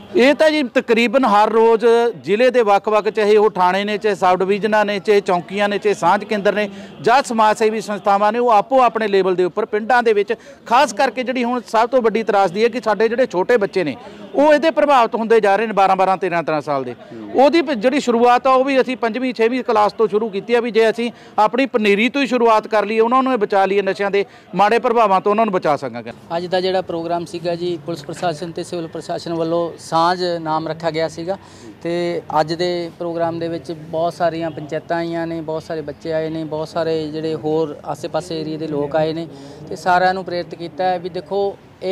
ਇਹ ਤਾਂ ਜੀ ਤਕਰੀਬਨ ਹਰ ਰੋਜ਼ ਜ਼ਿਲ੍ਹੇ ਦੇ ਵੱਖ-ਵੱਖ, ਚਾਹੇ ਉਹ ਥਾਣੇ ਨੇ, ਚਾਹੇ ਸਬ ਡਿਵੀਜ਼ਨਾਂ ਨੇ, ਚਾਹੇ ਚੌਂਕੀਆਂ ਨੇ, ਚਾਹੇ ਸਾਂਝ ਕੇਂਦਰ ਨੇ ਜਾਂ ਸਮਾਜ ਸੇਵੀ ਸੰਸਥਾਵਾਂ ਨੇ, ਉਹ ਆਪੋ ਆਪਣੇ ਲੈਵਲ ਦੇ ਉੱਪਰ ਪਿੰਡਾਂ ਦੇ ਵਿੱਚ ਖਾਸ ਕਰਕੇ ਜਿਹੜੀ ਹੁਣ ਸਭ ਤੋਂ ਵੱਡੀ ਤਰਾਸਦੀ ਹੈ ਕਿ ਸਾਡੇ ਜਿਹੜੇ ਛੋਟੇ ਬੱਚੇ ਨੇ ਉਹ ਇਹਦੇ ਪ੍ਰਭਾਵਿਤ ਹੁੰਦੇ ਜਾ ਰਹੇ ਨੇ, ਬਾਰਾਂ ਬਾਰਾਂ ਤੇਰਾਂ ਤੇਰਾਂ ਸਾਲ ਦੇ। ਉਹਦੀ ਜਿਹੜੀ ਸ਼ੁਰੂਆਤ ਆ ਉਹ ਵੀ ਅਸੀਂ ਪੰਜਵੀਂ ਛੇਵੀਂ ਕਲਾਸ ਤੋਂ ਸ਼ੁਰੂ ਕੀਤੀ ਆ ਵੀ ਜੇ ਅਸੀਂ ਆਪਣੀ ਪਨੀਰੀ ਤੋਂ ਹੀ ਸ਼ੁਰੂਆਤ ਕਰ ਲਈਏ, ਉਹਨਾਂ ਨੂੰ ਬਚਾ ਲਈਏ ਨਸ਼ਿਆਂ ਦੇ ਮਾੜੇ ਪ੍ਰਭਾਵਾਂ ਤੋਂ, ਉਹਨਾਂ ਨੂੰ ਬਚਾ ਸਕਾਂਗੇ। ਅੱਜ ਦਾ ਜਿਹੜਾ ਪ੍ਰੋਗਰਾਮ ਸੀਗਾ ਜੀ ਪੁਲਿਸ ਪ੍ਰਸ਼ਾਸਨ ਤੇ ਸਿਵਲ ਪ੍ਰਸ਼ਾਸਨ ਵੱਲੋਂ ਸਾਂਝ ਨਾਮ ਰੱਖਿਆ ਗਿਆ ਸੀਗਾ ਤੇ ਅੱਜ ਦੇ ਪ੍ਰੋਗਰਾਮ ਦੇ ਵਿੱਚ ਬਹੁਤ ਸਾਰੀਆਂ ਪੰਚਾਇਤਾਂ ਆਈਆਂ ਨੇ, ਬਹੁਤ ਸਾਰੇ ਬੱਚੇ ਆਏ ਨੇ, ਬਹੁਤ ਸਾਰੇ ਜਿਹੜੇ ਹੋਰ ਆਸੇ-ਪਾਸੇ ਏਰੀਏ ਦੇ ਲੋਕ ਆਏ ਨੇ ਤੇ ਸਾਰਿਆਂ ਨੂੰ ਪ੍ਰੇਰਿਤ ਕੀਤਾ ਹੈ ਵੀ ਦੇਖੋ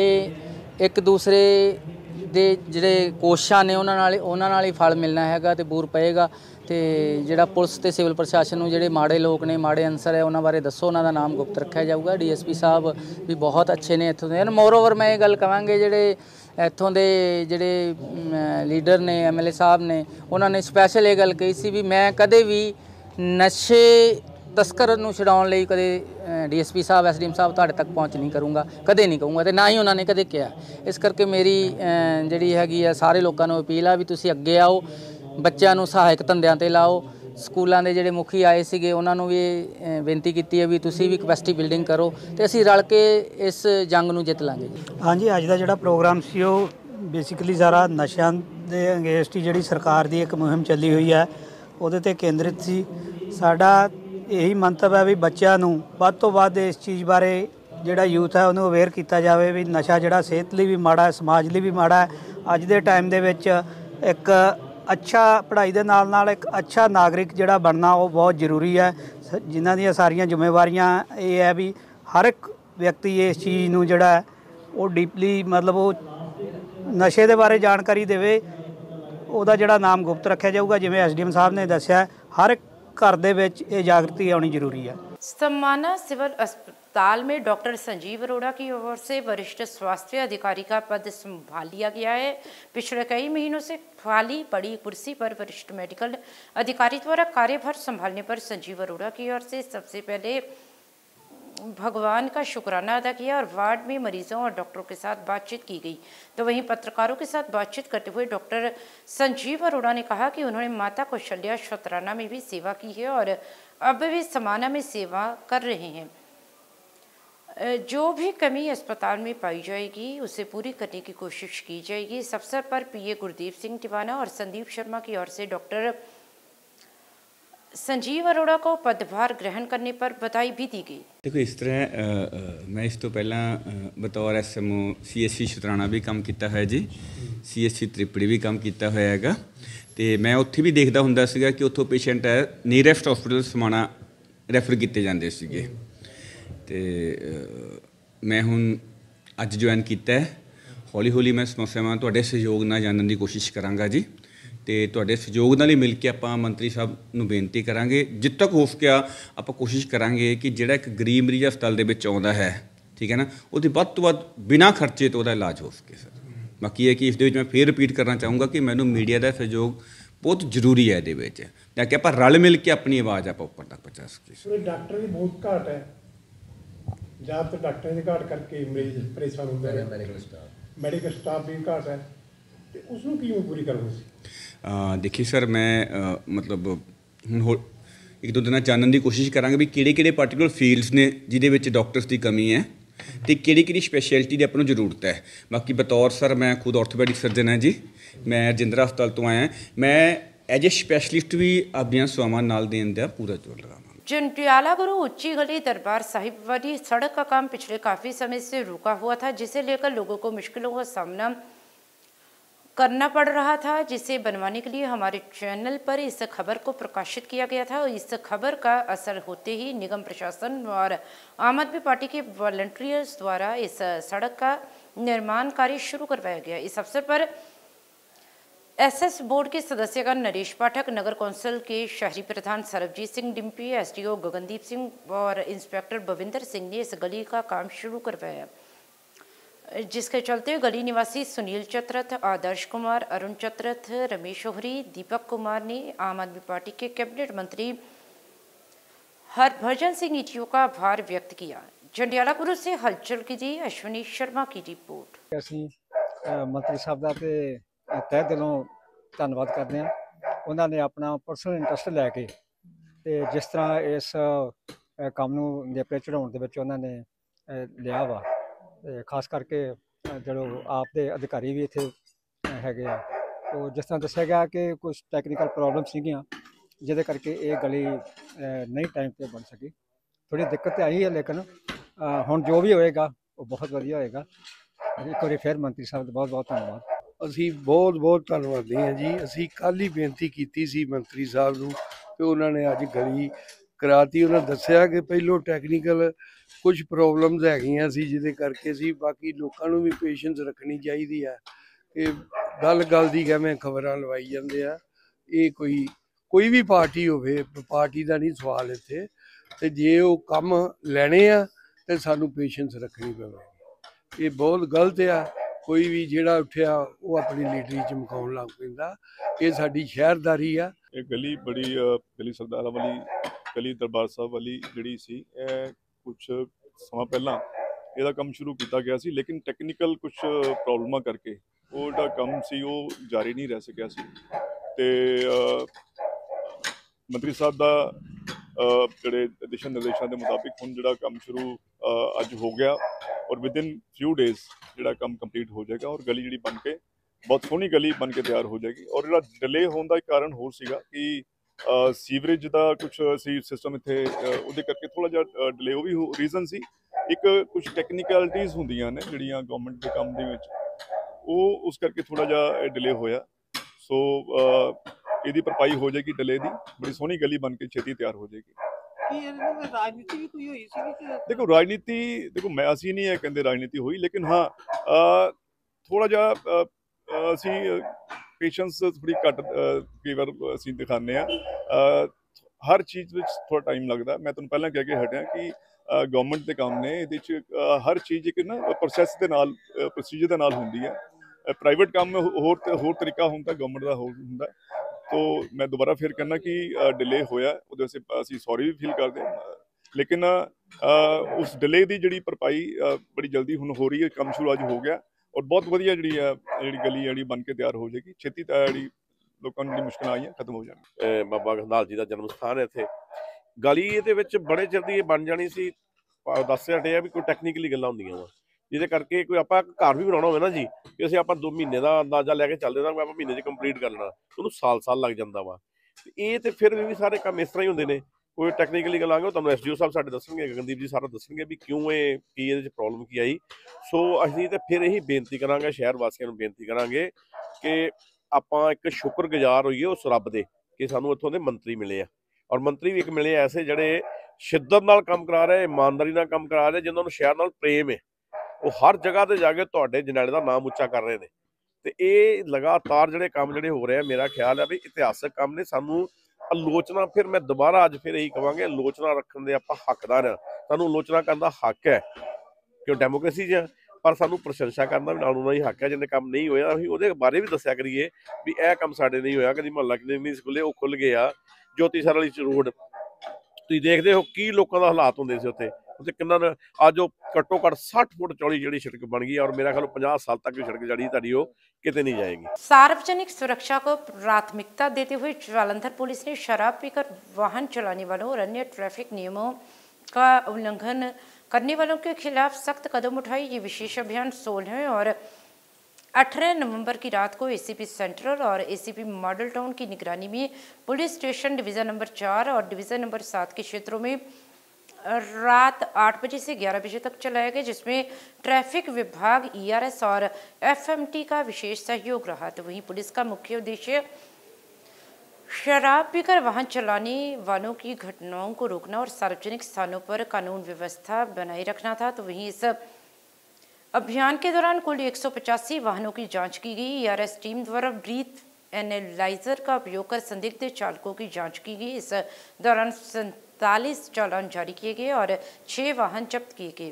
ਇਹ ਇੱਕ ਦੂਸਰੇ ਦੇ ਜਿਹੜੇ ਕੋਸ਼ਿਸ਼ਾਂ ਨੇ ਉਹਨਾਂ ਨਾਲ ਉਹਨਾਂ ਨਾਲ ਹੀ ਫਲ ਮਿਲਣਾ ਹੈਗਾ ਤੇ ਬੂਰ ਪਏਗਾ। ਤੇ ਜਿਹੜਾ ਪੁਲਿਸ ਤੇ ਸਿਵਲ ਪ੍ਰਸ਼ਾਸਨ ਨੂੰ ਜਿਹੜੇ ਮਾੜੇ ਲੋਕ ਨੇ, ਮਾੜੇ ਅਨਸਰ ਹੈ, ਉਹਨਾਂ ਬਾਰੇ ਦੱਸੋ, ਉਹਨਾਂ ਦਾ ਨਾਮ ਗੁਪਤ ਰੱਖਿਆ ਜਾਊਗਾ। ਡੀਐਸਪੀ ਸਾਹਿਬ ਵੀ ਬਹੁਤ ਅੱਛੇ ਨੇ ਇੱਥੋਂ ਦੇ। ਮੋਰਓਵਰ ਮੈਂ ਇਹ ਗੱਲ ਕਹਾਂਗੇ ਜਿਹੜੇ ਇੱਥੋਂ ਦੇ ਜਿਹੜੇ ਲੀਡਰ ਨੇ, ਐਮਐਲਏ ਸਾਹਿਬ ਨੇ, ਉਹਨਾਂ ਨੇ ਸਪੈਸ਼ਲ ਇਹ ਗੱਲ ਕਹੀ ਸੀ ਵੀ ਮੈਂ ਕਦੇ ਵੀ ਨਸ਼ੇ ਤਸਕਰ ਨੂੰ ਛਡਾਉਣ ਲਈ ਕਦੇ ਡੀਐਸਪੀ ਸਾਹਿਬ, ਐਸਡੀਐਮ ਸਾਹਿਬ ਤੁਹਾਡੇ ਤੱਕ ਪਹੁੰਚ ਨਹੀਂ ਕਰੂੰਗਾ, ਕਦੇ ਨਹੀਂ ਕਹੂੰਗਾ ਤੇ ਨਾ ਹੀ ਉਹਨਾਂ ਨੇ ਕਦੇ ਕਿਹਾ। ਇਸ ਕਰਕੇ ਮੇਰੀ ਜਿਹੜੀ ਹੈਗੀ ਆ ਸਾਰੇ ਲੋਕਾਂ ਨੂੰ ਅਪੀਲ ਆ ਵੀ ਤੁਸੀਂ ਅੱਗੇ ਆਓ, ਬੱਚਿਆਂ ਨੂੰ ਸਹਾਇਕ ਧੰਦਿਆਂ ਤੇ ਲਾਓ। ਸਕੂਲਾਂ ਦੇ ਜਿਹੜੇ ਮੁਖੀ ਆਏ ਸੀਗੇ ਉਹਨਾਂ ਨੂੰ ਵੀ ਬੇਨਤੀ ਕੀਤੀ ਹੈ ਵੀ ਤੁਸੀਂ ਵੀ ਕਪੈਸਿਟੀ ਬਿਲਡਿੰਗ ਕਰੋ ਤੇ ਅਸੀਂ ਰਲ ਕੇ ਇਸ ਜੰਗ ਨੂੰ ਜਿੱਤ ਲਾਂਗੇ। ਹਾਂਜੀ, ਅੱਜ ਦਾ ਜਿਹੜਾ ਪ੍ਰੋਗਰਾਮ ਸੀ ਉਹ ਬੇਸਿਕਲੀ ਸਾਰਾ ਨਸ਼ਿਆਂ ਦੇ ਅਗੇਂਸਟ ਹੀ ਜਿਹੜੀ ਸਰਕਾਰ ਦੀ ਇੱਕ ਮੁਹਿੰਮ ਚੱਲੀ ਹੋਈ ਹੈ ਉਹਦੇ ਤੇ ਕੇਂਦਰਿਤ ਸੀ। ਸਾਡਾ ਇਹੀ ਮੰਤਵ ਹੈ ਵੀ ਬੱਚਿਆਂ ਨੂੰ ਵੱਧ ਤੋਂ ਵੱਧ ਇਸ ਚੀਜ਼ ਬਾਰੇ ਜਿਹੜਾ ਯੂਥ ਹੈ ਉਹਨੂੰ ਅਵੇਅਰ ਕੀਤਾ ਜਾਵੇ ਵੀ ਨਸ਼ਾ ਜਿਹੜਾ ਸਿਹਤ ਲਈ ਵੀ ਮਾੜਾ ਹੈ, ਸਮਾਜ ਲਈ ਵੀ ਮਾੜਾ ਹੈ। ਅੱਜ ਦੇ ਟਾਈਮ ਦੇ ਵਿੱਚ ਇੱਕ ਅੱਛਾ ਪੜ੍ਹਾਈ ਦੇ ਨਾਲ ਨਾਲ ਇੱਕ ਅੱਛਾ ਨਾਗਰਿਕ ਜਿਹੜਾ ਬਣਨਾ ਉਹ ਬਹੁਤ ਜ਼ਰੂਰੀ ਹੈ, ਜਿਨ੍ਹਾਂ ਦੀਆਂ ਸਾਰੀਆਂ ਜ਼ਿੰਮੇਵਾਰੀਆਂ ਇਹ ਹੈ ਵੀ ਹਰ ਇੱਕ ਵਿਅਕਤੀ ਇਸ ਚੀਜ਼ ਨੂੰ ਜਿਹੜਾ ਹੈ ਉਹ ਡੀਪਲੀ ਮਤਲਬ ਉਹ ਨਸ਼ੇ ਦੇ ਬਾਰੇ ਜਾਣਕਾਰੀ ਦੇਵੇ। ਉਹਦਾ ਜਿਹੜਾ ਨਾਮ ਗੁਪਤ ਰੱਖਿਆ ਜਾਊਗਾ। ਜਿਵੇਂ ਐਸਡੀਐਮ ਸਾਹਿਬ ਨੇ ਦੱਸਿਆ, ਹਰ ਇੱਕ घर दे विच ये जागृति आनी जरूरी है। सम्माना सिविल अस्पताल में डॉक्टर संजीव अरोड़ा की ओर से वरिष्ठ स्वास्थ्य अधिकारी का पद संभाल लिया गया है। पिछले कई महीनों से खाली पड़ी कुर्सी पर वरिष्ठ मेडिकल अधिकारी द्वारा कार्यभार संभालने पर संजीव अरोड़ा की ओर से सबसे पहले भगवान का शुक्राना अदा किया और वार्ड में मरीजों और डॉक्टरों के साथ बातचीत की गई। तो वहीं पत्रकारों के साथ बातचीत करते हुए डॉक्टर संजीव अरोड़ा ने कहा कि उन्होंने माता कौशल्या शतराना में भी सेवा की है और अब भी समाना में सेवा कर रहे हैं। जो भी कमी अस्पताल में पाई जाएगी उसे पूरी करने की कोशिश की जाएगी। इस अवसर पर पीए गुरदीप सिंह टिवाना और संदीप शर्मा की ओर से डॉक्टर संजीव अरोड़ा को पदभार ग्रहण करने पर बधाई भी दी गई। देखो इस तरह आ, आ, मैं इस तो पहला बतौर S M O C S C Shutrana भी काम किया है जी, सी एस सी त्रिपड़ी भी काम किया होया हैगा ते मैं उत्थे भी देखदा हुंदा सीगा कि उत्थों पेशेंट है नीयरेस्ट हॉस्पिटल समाना रैफर किए जाते सीगे ते मैं हुण अज ज्वाइन किया है। हौली हौली मैं समस्यावां तुहाडे सहयोग नाल जानने की कोशिश करांगा जी ਤੇ ਤੁਹਾਡੇ ਸਹਿਯੋਗ ਨਾਲ ਹੀ ਮਿਲ ਕੇ ਆਪਾਂ ਮੰਤਰੀ ਸਾਹਿਬ ਨੂੰ ਬੇਨਤੀ ਕਰਾਂਗੇ ਜਿੱਥੇ ਤੱਕ ਹੋ ਸਕਿਆ ਆਪਾਂ ਕੋਸ਼ਿਸ਼ ਕਰਾਂਗੇ ਕਿ ਜਿਹੜਾ ਇੱਕ ਗਰੀਬ ਮਰੀਜ਼ ਹਸਪਤਾਲ ਦੇ ਵਿੱਚ ਆਉਂਦਾ ਹੈ, ਠੀਕ ਹੈ ਨਾ, ਉਹਦੀ ਵੱਧ ਤੋਂ ਵੱਧ ਬਿਨਾਂ ਖਰਚੇ ਤੋਂ ਉਹਦਾ ਇਲਾਜ ਹੋ ਸਕੇ ਸਰ। ਬਾਕੀ ਇਹ ਕਿ ਇਸ ਦੇ ਵਿੱਚ ਮੈਂ ਫੇਰ ਰਿਪੀਟ ਕਰਨਾ ਚਾਹੂੰਗਾ ਕਿ ਮੈਨੂੰ ਮੀਡੀਆ ਦਾ ਸਹਿਯੋਗ ਬਹੁਤ ਜ਼ਰੂਰੀ ਹੈ ਇਹਦੇ ਵਿੱਚ ਤਾਂ ਕਿ ਆਪਾਂ ਰਲ ਮਿਲ ਕੇ ਆਪਣੀ ਆਵਾਜ਼ ਆਪਾਂ ਉੱਪਰ ਤੱਕ ਪਹੁੰਚਾ ਸਕੀਏ। ਸਰ ਡਾਕਟਰ ਦੀ ਬਹੁਤ ਘਾਟ ਹੈ, ਜ਼ਿਆਦਾਤਰ ਡਾਕਟਰਾਂ ਦੀ ਘਾਟ ਕਰਕੇ ਮਰੀਜ਼ ਪਰੇਸ਼ਾਨ ਹੁੰਦੇ ਨੇ, ਮੈਡੀਕਲ ਸਟਾਫ ਮੈਡੀਕਲ ਸਟਾਫ ਦੀ ਘਾਟ ਹੈ ਤੇ ਉਸ ਨੂੰ ਕਿਵੇਂ ਪੂਰੀ ਕਰਨੀ ਸੀ? देखिए सर मैं आ, मतलब ਹੁਣ ਹੋ ਇੱਕ ਦੋ ਦਿਨਾਂ ਜਾਣਨ ਦੀ ਕੋਸ਼ਿਸ਼ ਕਰਾਂਗੇ ਵੀ ਕਿਹੜੇ ਕਿਹੜੇ ਪਾਰਟੀਕੂਲਰ ਫੀਲਡਸ ਨੇ ਜਿਹਦੇ ਵਿੱਚ ਡਾਕਟਰਸ ਦੀ ਕਮੀ ਹੈ ਤੇ ਕਿਹੜੀ ਕਿਹੜੀ ਸਪੈਸ਼ਲਿਟੀ ਦੀ ਆਪਾਂ ਨੂੰ ਜ਼ਰੂਰਤ ਹੈ। ਬਾਕੀ ਬਤੌਰ ਸਰ ਮੈਂ ਖੁਦ ਆਰਥੋਪੈਡਿਕ ਸਰਜਨ ਹਾਂ ਜੀ, ਮੈਂ ਰਜਿੰਦਰਾ ਹਸਪਤਾਲ ਤੋਂ ਆਇਆ, ਮੈਂ ਐਜ ਏ ਸਪੈਸ਼ਲਿਸਟ ਵੀ ਆਪਣੀਆਂ ਸੇਵਾਵਾਂ ਨਾਲ ਦੇਣ ਦਾ ਪੂਰਾ ਜ਼ੋਰ ਲਗਾਵਾਂਗਾ। जंडियाला गुरु उच्ची गली दरबार साहिब वाली सड़क का काम पिछले काफ़ी समय से रुका हुआ था, जिसे लेकर लोगों को मुश्किलों का सामना करना पड़ रहा था, जिसे बनवाने के लिए हमारे चैनल पर इस खबर को प्रकाशित किया गया था। इस खबर का असर होते ही निगम प्रशासन और आम आदमी पार्टी के वॉलंटियर्स द्वारा इस सड़क का निर्माण कार्य शुरू करवाया गया। इस अवसर पर एसएस बोर्ड के सदस्यगण नरेश पाठक, नगर कौंसिल के शहरी प्रधान सरबजीत सिंह डिम्पी, एसडीओ गगनदीप सिंह और इंस्पेक्टर भविंदर सिंह ने इस गली का काम शुरू करवाया, जिसके चलते गली निवासी सुनील चतरथ, आदर्श कुमार, अरुण चतरथ, रमेश ओहरी, दीपक कुमार ने आम आदमी पार्टी के कैबिनेट मंत्री हरभजन सिंह ईटीओ का आभार व्यक्त किया। जंडियाला गुरु से हलचल की दी अश्विनी शर्मा की रिपोर्ट। ਅਸੀਂ ਮੰਤਰੀ ਸਾਹਿਬ ਦਾ ਤੇ ਤਹਿ ਦਿਲੋਂ ਧੰਨਵਾਦ ਕਰਦੇ ਹਾਂ। ਉਹਨਾਂ ਨੇ ਆਪਣਾ ਪਰਸਨਲ ਇੰਟਰਸਟ ਲੈ ਕੇ ਤੇ ਜਿਸ ਤਰ੍ਹਾਂ ਇਸ ਅ, ਕੰਮ ਨੂੰ ਨੇਪਰੇ ਚੜਾਉਣ ਦੇ ਵਿੱਚ ਉਹਨਾਂ ਨੇ ਅ, ਲਿਆ ਵਾ ਤੇ ਖਾਸ ਕਰਕੇ ਅ, ਜਿਹੜੇ ਆਪ ਦੇ ਅਧਿਕਾਰੀ ਵੀ ਇੱਥੇ ਅ, ਹੈਗੇ ਆ। ਤੋ ਜਿਸ ਤਰ੍ਹਾਂ ਦੱਸਿਆ ਗਿਆ ਕਿ ਕੁਝ ਟੈਕਨੀਕਲ ਪ੍ਰੋਬਲਮ ਸੀਗੀਆਂ ਜਿਹਦੇ ਕਰਕੇ ਇਹ ਗਲੀ ਅ, ਨਹੀਂ ਟਾਈਮ ਤੇ ਬਣ ਸਕੀ। ਥੋੜੀ ਦਿੱਕਤ ਤਾਂ ਆਈ ਹੈ, ਲੇਕਿਨ ਅ, ਹੁਣ ਜੋ ਵੀ ਹੋਏਗਾ ਉਹ ਬਹੁਤ ਵਧੀਆ ਹੋਏਗਾ। ਇੱਕ ਵਾਰੀ ਫਿਰ ਮੰਤਰੀ ਸਾਹਿਬ ਦਾ ਬਹੁਤ ਬਹੁਤ ਧੰਨਵਾਦ। ਅਸੀਂ ਬਹੁਤ ਬਹੁਤ ਧੰਨਵਾਦੀ ਹਾਂ ਜੀ। ਅਸੀਂ ਕੱਲ੍ਹ ਹੀ ਬੇਨਤੀ ਕੀਤੀ ਸੀ ਮੰਤਰੀ ਸਾਹਿਬ ਨੂੰ ਤੇ ਉਹਨਾਂ ਨੇ ਅੱਜ ਗਲੀ ਕਰਾਤੀ। ਉਹਨਾਂ ਦੱਸਿਆ ਕਿ ਪਹਿਲੋਂ ਟੈਕਨੀਕਲ ਕੁਝ ਪ੍ਰੋਬਲਮਸ ਹੈਗੀਆਂ ਸੀ ਜਿਹਦੇ ਕਰਕੇ ਸੀ। ਬਾਕੀ ਲੋਕਾਂ ਨੂੰ ਵੀ ਪੇਸ਼ੈਂਸ ਰੱਖਣੀ ਚਾਹੀਦੀ ਹੈ ਕਿ ਗੱਲ ਗੱਲ ਦੀ ਕਿਵੇਂ ਖਬਰਾਂ ਲਵਾਈ ਜਾਂਦੇ ਆ। ਇਹ ਕੋਈ ਕੋਈ ਵੀ ਪਾਰਟੀ ਹੋਵੇ, ਪਾਰਟੀ ਦਾ ਨਹੀਂ ਸਵਾਲ ਇੱਥੇ, ਤੇ ਜੇ ਉਹ ਕੰਮ ਲੈਣੇ ਆ ਤੇ ਸਾਨੂੰ ਪੇਸ਼ੈਂਸ ਰੱਖਣੀ ਪਵੇਗੀ। ਇਹ ਬਹੁਤ ਗਲਤ ਆ। ਕੋਈ ਵੀ ਜਿਹੜਾ ਉੱਠਿਆ ਉਹ ਆਪਣੀ ਲੀਡਰੀ ਚਮਕਾਉਣ ਲੱਗ ਪੈਂਦਾ। ਇਹ ਸਾਡੀ ਸ਼ਹਿਰਦਾਰੀ ਆ। ਇਹ ਗਲੀ ਬੜੀ ਅ, ਗਲੀ ਸਰਦਾਰਾਂ ਵਾਲੀ ਗਲੀ ਦਰਬਾਰ ਸਾਹਿਬ ਵਾਲੀ ਜਿਹੜੀ ਸੀ, ਇਹ ਕੁਛ ਸਮਾਂ ਪਹਿਲਾਂ ਇਹਦਾ ਕੰਮ ਸ਼ੁਰੂ ਕੀਤਾ ਗਿਆ ਸੀ, ਲੇਕਿਨ ਟੈਕਨੀਕਲ ਕੁਝ ਪ੍ਰੋਬਲਮਾਂ ਕਰਕੇ ਉਹ ਜਿਹੜਾ ਕੰਮ ਸੀ ਉਹ ਜਾਰੀ ਨਹੀਂ ਰਹਿ ਸਕਿਆ ਸੀ। ਤੇ ਮੰਤਰੀ ਸਾਹਿਬ ਦਾ ਜਿਹੜੇ ਦਿਸ਼ਾ ਨਿਰਦੇਸ਼ਾਂ ਦੇ ਮੁਤਾਬਿਕ ਹੁਣ ਜਿਹੜਾ ਕੰਮ ਸ਼ੁਰੂ ਅੱਜ ਹੋ ਗਿਆ ਔਰ ਵਿਦਿਨ ਫਿਊ ਡੇਜ਼ ਜਿਹੜਾ ਕੰਮ ਕੰਪਲੀਟ ਹੋ ਜਾਏਗਾ ਔਰ ਗਲੀ ਜਿਹੜੀ ਬਣ ਕੇ ਬਹੁਤ ਸੋਹਣੀ ਗਲੀ ਬਣ ਕੇ ਤਿਆਰ ਹੋ ਜਾਏਗੀ। ਔਰ ਜਿਹੜਾ ਡਿਲੇ ਹੋਣ ਦਾ ਇੱਕ ਕਾਰਨ ਹੋਰ ਸੀਗਾ ਕਿ ਸੀਵਰੇਜ ਦਾ ਕੁਝ ਸੀ ਸਿਸਟਮ ਇੱਥੇ, ਉਹਦੇ ਕਰਕੇ ਥੋੜਾ ਜਿਹਾ ਡਿਲੇ, ਉਹ ਵੀ ਰੀਜ਼ਨ ਸੀ। ਇੱਕ ਕੁਝ ਟੈਕਨੀਕਲਿਟੀਜ਼ ਹੁੰਦੀਆਂ ਨੇ ਜਿਹੜੀਆਂ ਗਵਰਨਮੈਂਟ ਦੇ ਕੰਮ ਦੇ ਵਿੱਚ, ਉਹ ਉਸ ਕਰਕੇ ਥੋੜਾ ਜਿਹਾ ਡਿਲੇ ਹੋਇਆ। ਸੋ ਇਹਦੀ ਭਰਪਾਈ ਹੋ ਜਾਏਗੀ ਡਿਲੇ ਦੀ, ਬੜੀ ਸੋਹਣੀ ਗਲੀ ਬਣ ਕੇ ਛੇਤੀ ਤਿਆਰ ਹੋ ਜਾਏਗੀ। ਰਾਜਨੀਤੀ ਵੀ ਕੋਈ ਹੋਈ ਸੀ? ਦੇਖੋ ਰਾਜਨੀਤੀ, ਦੇਖੋ ਮੈਂ ਅਸੀਂ ਨਹੀਂ ਇਹ ਕਹਿੰਦੇ ਰਾਜਨੀਤੀ ਹੋਈ, ਲੇਕਿਨ ਹਾਂ ਥੋੜਾ ਜਿਹਾ ਅਸੀਂ ਪੇਸ਼ੈਂਸ ਥੋੜੀ ਘੱਟ ਕਈ ਵਾਰ ਅਸੀਂ ਦਿਖਾਉਂਦੇ ਹਾਂ। ਹਰ ਚੀਜ਼ ਵਿੱਚ ਥੋੜਾ ਟਾਈਮ ਲੱਗਦਾ। ਮੈਂ ਤੁਹਾਨੂੰ ਪਹਿਲਾਂ ਕਹਿ ਕੇ ਹਟਿਆ ਕਿ ਗਵਰਨਮੈਂਟ ਦੇ ਕੰਮ ਨੇ, ਇਹਦੇ 'ਚ ਹਰ ਚੀਜ਼ ਇੱਕ ਨਾ ਪ੍ਰੋਸੈਸ ਦੇ ਨਾਲ, ਪ੍ਰੋਸੀਜਰ ਦੇ ਨਾਲ ਹੁੰਦੀ ਹੈ। ਪ੍ਰਾਈਵੇਟ ਕੰਮ ਹੋਰ ਹੋਰ ਤਰੀਕਾ ਹੁੰਦਾ, ਗਵਰਨਮੈਂਟ ਦਾ ਹੋਰ ਹੁੰਦਾ। ਤੋ ਮੈਂ ਦੁਬਾਰਾ ਫਿਰ ਕਹਿਣਾ ਕਿ ਡਿਲੇ ਹੋਇਆ, ਉਹਦੇ ਵਾਸਤੇ ਅਸੀਂ ਸੌਰੀ ਵੀ ਫੀਲ ਕਰਦੇ ਹਾਂ, ਲੇਕਿਨ ਉਸ ਡਿਲੇ ਦੀ ਜਿਹੜੀ ਭਰਪਾਈ ਬੜੀ ਜਲਦੀ ਹੁਣ ਹੋ ਰਹੀ ਹੈ। ਕੰਮ ਸ਼ੁਰੂ ਅੱਜ ਹੋ ਗਿਆ ਔਰ ਬਹੁਤ ਵਧੀਆ ਜਿਹੜੀ ਹੈ ਜਿਹੜੀ ਗਲੀ ਜਿਹੜੀ ਬਣ ਕੇ ਤਿਆਰ ਹੋ ਜਾਏਗੀ ਛੇਤੀ। ਤਾਂ ਜਿਹੜੀ ਲੋਕਾਂ ਨੂੰ ਜਿਹੜੀ ਮੁਸ਼ਕਲਾਂ ਆਈਆਂ ਖਤਮ ਹੋ ਜਾਣਗੀਆਂ। ਬਾਬਾ ਗੰਧਾਲ ਜੀ ਦਾ ਜਨਮ ਸਥਾਨ ਹੈ ਇੱਥੇ। ਗਲੀ ਇਹਦੇ ਵਿੱਚ ਬੜੇ ਚਿਰ ਦੀ ਇਹ ਬਣ ਜਾਣੀ ਸੀ। ਦੱਸ ਹਟੇ ਆ ਵੀ ਕੋਈ ਟੈਕਨੀਕਲੀ ਗੱਲਾਂ ਹੁੰਦੀਆਂ ਵਾ, ਜਿਹਦੇ ਕਰਕੇ ਕੋਈ ਆਪਾਂ ਘਰ ਵੀ ਬਣਾਉਣਾ ਹੋਵੇ ਨਾ ਜੀ, ਕਿ ਅਸੀਂ ਆਪਾਂ ਦੋ ਮਹੀਨੇ ਦਾ ਅੰਦਾਜ਼ਾ ਲੈ ਕੇ ਚੱਲਦੇ ਤਾਂ ਆਪਾਂ ਮਹੀਨੇ 'ਚ ਕੰਪਲੀਟ ਕਰ ਲੈਣਾ, ਉਹਨੂੰ ਸਾਲ ਸਾਲ ਲੱਗ ਜਾਂਦਾ ਵਾ। ਇਹ ਤੇ ਫਿਰ ਵੀ ਸਾਰੇ ਕੰਮ ਇਸ ਤਰ੍ਹਾਂ ਹੀ ਹੁੰਦੇ ਨੇ। ਕੋਈ ਟੈਕਨੀਕਲੀ ਗੱਲ ਆਂਗੇ, ਤੁਹਾਨੂੰ ਐਸ ਡੀ ਓ ਸਾਹਿਬ ਸਾਡੇ ਦੱਸਣਗੇ, ਗਗਨਦੀਪ ਜੀ ਸਾਰਾ ਦੱਸਣਗੇ ਵੀ ਕਿਉਂ ਇਹ ਕੀ ਇਹਦੇ 'ਚ ਪ੍ਰੋਬਲਮ ਕੀ ਆਈ। ਸੋ ਅਸੀਂ ਤੇ ਫਿਰ ਇਹੀ ਬੇਨਤੀ ਕਰਾਂਗੇ, ਸ਼ਹਿਰ ਵਾਸੀਆਂ ਨੂੰ ਬੇਨਤੀ ਕਰਾਂਗੇ ਕਿ ਆਪਾਂ ਇੱਕ ਸ਼ੁਕਰਗੁਜ਼ਾਰ ਹੋਈਏ ਉਸ ਰੱਬ ਦੇ ਕਿ ਸਾਨੂੰ ਇੱਥੋਂ ਦੇ ਮੰਤਰੀ ਮਿਲੇ ਆ। ਔਰ ਮੰਤਰੀ ਵੀ ਇੱਕ ਮਿਲੇ ਐਸੇ ਜਿਹੜੇ ਸ਼ਿੱਦਤ ਨਾਲ ਕੰਮ ਕਰਾ ਰਹੇ, ਇਮਾਨਦਾਰੀ ਨਾਲ ਕੰਮ ਕਰਾ ਰਹੇ, ਜਿਨ੍ਹਾਂ ਨੂੰ ਸ਼ਹਿਰ ਨਾਲ ਪ੍ਰੇਮ ਹੈ। ਉਹ ਹਰ ਜਗ੍ਹਾ ਤੇ ਜਾ ਕੇ ਤੁਹਾਡੇ ਜਨਾਲੇ ਦਾ ਨਾਮ ਉੱਚਾ ਕਰ ਰਹੇ ਨੇ। ਤੇ ਇਹ ਲਗਾਤਾਰ ਜਿਹੜੇ ਕੰਮ ਜਿਹੜੇ ਹੋ ਰਹੇ ਆ, ਮੇਰਾ ਖਿਆਲ ਹੈ ਵੀ ਇਤਿਹਾਸਕ ਕੰਮ ਨੇ। ਸਾਨੂੰ ਆਲੋਚਨਾ, ਫਿਰ ਮੈਂ ਦੁਬਾਰਾ ਅੱਜ ਫਿਰ ਇਹੀ ਕਹਾਂਗੇ, ਆਲੋਚਨਾ ਰੱਖਣ ਦੇ ਆਪਾਂ ਹੱਕਦਾਰ ਆ। ਸਾਨੂੰ ਆਲੋਚਨਾ ਕਰਨ ਦਾ ਹੱਕ ਹੈ ਕਿ ਉਹ ਡੈਮੋਕ੍ਰੇਸੀ 'ਚ ਆ, ਪਰ ਸਾਨੂੰ ਪ੍ਰਸ਼ੰਸਾ ਕਰਨ ਦਾ ਵੀ ਨਾਲ ਉਹਨਾਂ ਹੀ ਹੱਕ ਹੈ। ਜਿਹਨੇ ਕੰਮ ਨਹੀਂ ਹੋਇਆ ਅਸੀਂ ਉਹਦੇ ਬਾਰੇ ਵੀ ਦੱਸਿਆ ਕਰੀਏ ਵੀ ਇਹ ਕੰਮ ਸਾਡੇ ਨਹੀਂ ਹੋਇਆ। ਕਦੀ ਮੁਹੱਲਾ ਕਲੀਨਿਕ ਨਹੀਂ ਖੁੱਲੇ, ਉਹ ਖੁੱਲ ਗਏ ਆ। ਜੋਤੀ ਸਰ ਵਾਲੀ ਰੋਡ ਤੁਸੀਂ ਦੇਖਦੇ ਹੋ ਕੀ ਲੋਕਾਂ ਦਾ ਹਾਲਾਤ ਹੁੰਦੇ ਸੀ ਉੱਥੇ। ਉੱਥੇ ਕਿੰਨਾ ਅੱਜ ਉਹ ਘੱਟੋ ਘੱਟ ਸੱਠ ਫੁੱਟ ਚੌੜੀ ਜਿਹੜੀ ਸੜਕ ਬਣ ਗਈ और मेरा ख्याल पचास साल तक सड़क जड़ी ताड़ी हो कितने नहीं जाएगी। सार्वजनिक सुरक्षा को प्राथमिकता देते हुए जालंधर पुलिस ने शराब पीकर वाहन चलाने वालों और अन्य ट्रैफिक नियमों का उल्लंघन करने वालों के खिलाफ सख्त कदम उठाए। ये विशेष अभियान सोलह और अठारह नवंबर की रात को एसीपी सेंट्रल और एसीपी मॉडल टाउन की निगरानी में पुलिस स्टेशन डिवीज़न नंबर चार और डिवीज़न नंबर सात के क्षेत्रों में रात आठ बजे से ग्यारह बजे तक चलाया गया, जिसमें ट्रैफिक विभाग, ईआरएस और एफएमटी का विशेष सहयोग रहा। तो वहीं पुलिस का मुख्य उद्देश्य शराब पीकर वाहन चलाने वालों की घटनाओं को रोकना और सार्वजनिक स्थानों पर कानून व्यवस्था बनाए रखना था। तो वहीं इस अभियान के दौरान कुल एक सौ पचासी वाहनों की जाँच की गई। ईआरएस टीम द्वारा ब्रीथ एनालाइजर का उपयोग कर संदिग्ध चालकों की जाँच की गई। इस दौरान सैंतालीस चालान जारी किए गए और छः वाहन जब्त किए गए।